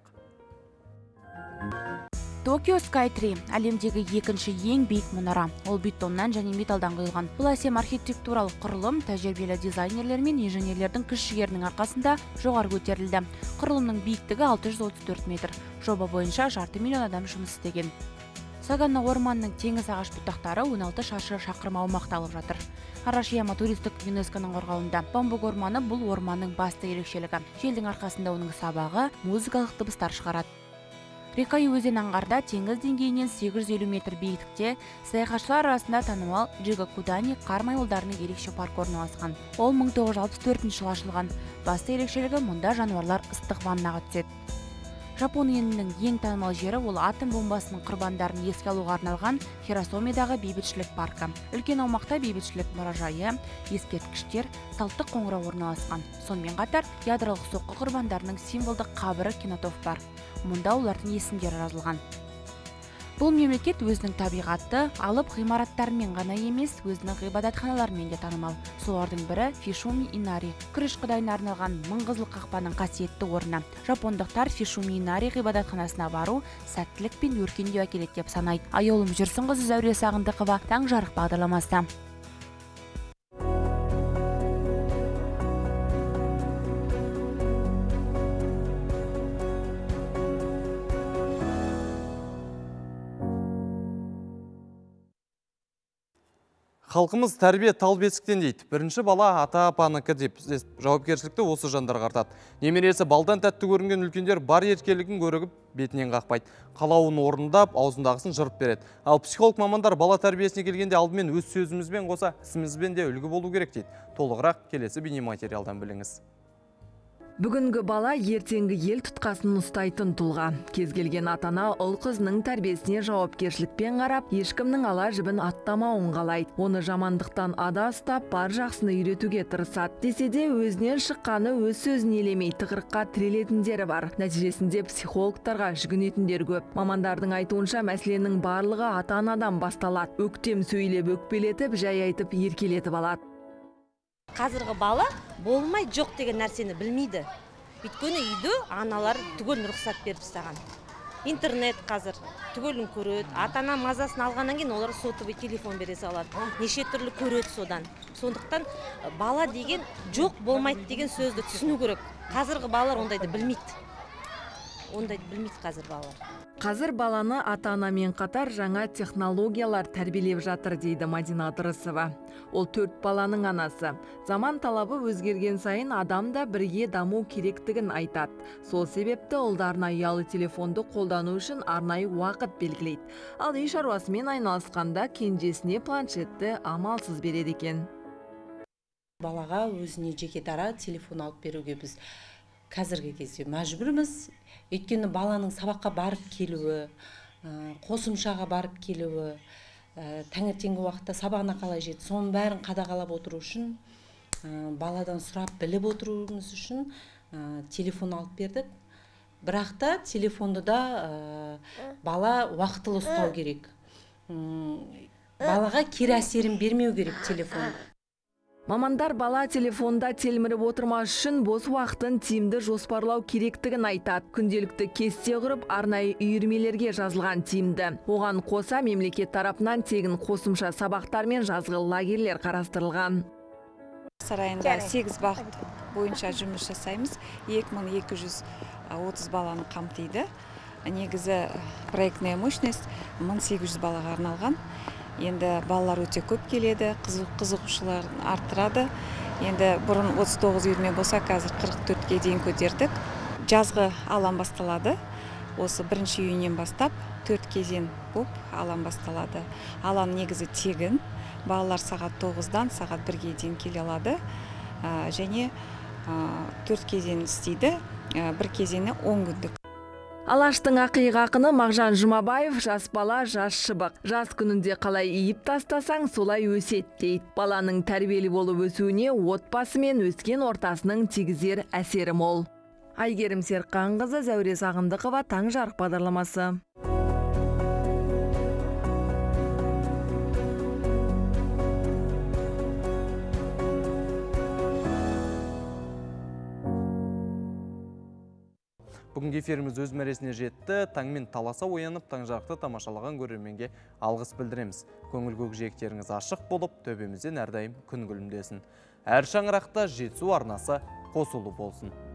Токио Sky 3 әлемдегі екінші ең биік мұнара. Ол бетоннан және металдан құйылған. Бұл әсем архитектуралық құрылым тәжірибелі дизайнерлер мен инженерлердің күш-жігерінің арқасында жоғары көтерілді. Құрылымның биіктігі 634 метр. Жоба бойынша 500 000 адам жұмыс істеген. Сагана орманның теңіз ағаш бұтақтары 16 шаршы шақырым аумақты алып жатыр. Арашияма туристік ЮНЕСКО-ның қорғауында. Бамбук орманы бұл орманның басты ерекшелігі. Желдің арқасында оның сабағы музыкалық дыбыстар шығарады. Рикай өзен аңғарда теңіз деңгейінен 850 метр биіктікте саяхатшылар арасында танымал Джигакудани қар маймылдарының ерекше парк орналасқан. Ол 1964 жылы ашылған. Басты ерекшелігі мұнда жануарлар ыстық ваннаға түседі. Жапон елінің ең танымал жері ол атом бомбасының құрбандарын еске алуға арналған Хиросомидағы бейбітшілік паркі. Үлкен аумақта бейбітшілік мұражайы, ескерткіштер, салттық қоңырау орналасқан. Сонымен қатар ядролық соққы құрбандарының символдық қабірі кинотоп бар. Мұнда олардың есімдері жазылған. Бұл мемлекет өзінің табиғатты алып ғимараттарымен ғана емес, өзінің ғибадатханаларымен де танымал. Солардың бірі Фишуми Инари, күріш құдайына арналған Мыңғызыл қақпаның қасиетті орны. Жапондықтар Фишуми Инари ғибадатханасына бару сәттілік пен өркендеу әкеледі деп санайды. Айолым Жүрсінқызы, Зәуре Сағындықова, Таң жарық бағдарламасы. Халқымыз тәрбие тал бесіктен дейді. Бірінші бала ата-апаныкі деп жауапкершілікті осы жандарға артады. Немересі балдан тәтті көрінген үлкендер бар еркелігін көрігіп бетінен қақпайды. Қалауын орындап, аузындағысын жырып береді. Ал психолог мамандар бала тәрбиесіне келгенде алдымен өз сөзімізбен қоса ісімізбен де үлгі болу керек дейді. Толығырақ келесі бейнематериалдан біліңіз. Бүгінгі бала ертеңгі ел тұтқасын ұстайтын тұлға. Кез келген атана ұл қызының тәрбиесіне жауапкершілікпен қарап, ешкімнің ала жібін аттамауын қалайды. Оны жамандықтан ада ұстап, бар жақсыны үйретуге тырысады. Десе де өзінен шыққаны өз сөзін елемей тығырыққа тірелетіндері бар. Нәтижесінде психологтарға жүгінетіндер көп. Мамандардың айтуынша мәселенің барлығы ата-анадан басталады. Өктем сөйлеп өкпелетіп, жай айтып еркелетіп алады. Қазіргі бала болмай жоқ деген нәрсені білмейді. Өйткені үйде аналар түгел рұқсат беріп тастаған. Интернет қазір түгелін көреді. Ата-ана мазасын алғаннан кейін олар сотовый телефон бере салады. Неше түрлі көреді содан. Сондықтан бала деген жоқ болмайды деген сөзді түсіну керек. Қазіргі балалар ондайды білмейді. Ондайды білмейді қазір балалар. Қазір баланы ата-анамен қатар жаңа технологиялар тәрбиелеп жатыр дейді Мадина Ыдырысова. Ол 4 баланың анасы. Заман талабы өзгерген сайын адам да бірге даму керектігін айтады. Сол себепті ұлдарына ұялы телефонды қолдану үшін арнайы уақыт белгілейді. Ал үй шаруасымен айналысқанда кенжесіне планшетті амалсыз береді екен. Балаға өзіне жеке дара телефон алып беруге біз қазіргі кезде мәжбүрміз. Өйткені баланың сабаққа барып келуі, қосымшаға барып келуі, таңертеңгі уақытта сабағына қалай жетті, соның бәрін қадағалап отыру үшін, баладан сұрап біліп отыруымыз үшін телефон алып бердік. Бірақ та телефонды да бала уақытылы ұстау керек. Балаға кері әсерін бермеу керек телефон. Мамандар бала телефонда телміріп отырмас үшін бос уақытын тиімді жоспарлау керектігін айтады. Күнделікті кесте құрып, арнайы үйірмелерге жазылған тиімді. Оған қоса мемлекет тарапынан тегін қосымша сабақтар мен жазғы лагерлер қарастырылған. Сарайында 8 бағыт бойынша жұмыс жасаймыз. 2230 баланы қамтиды. Негізі проектная мощность 1800 балаға арналған. Енді балалар өте көп келеді, қызығушылар арттырады. Енді бұрын 39 үйірме болса, қазір 44-ге дейін көтердік. Жазғы алаң басталады. Осы бірінші үйінен бастап 4 кезең болып алаң басталады. Алаң негізі тегін. Балалар сағат 9-дан сағат 1-ге дейін келе алады. Және 4 кезең істейді. Бір кезеңі 10 күндік. Алаштың ақиық ақыны Мағжан Жұмабаев жас бала, жас шыбық. Жас күнінде қалай иіп тастасаң, солай өсет дейді. Баланың тәрбиелі болып өсуіне отбасы мен өскен ортасының тигізер әсері мол. Айгерім Серқанқызы, Зәуре Сағындықова, Таң жарық бағдарламасы. Бүгінгі эфиріміз өз мәресіне жетті. Таңмен таласа оянып, таң жарықты тамашалаған көрерменге алғыс білдіреміз. Көңіл көкжиектеріңіз ашық болып, төбемізден әрдайым күн күлімдесін. Әр шаңырақта Жетісу арнасы қосулы болсын.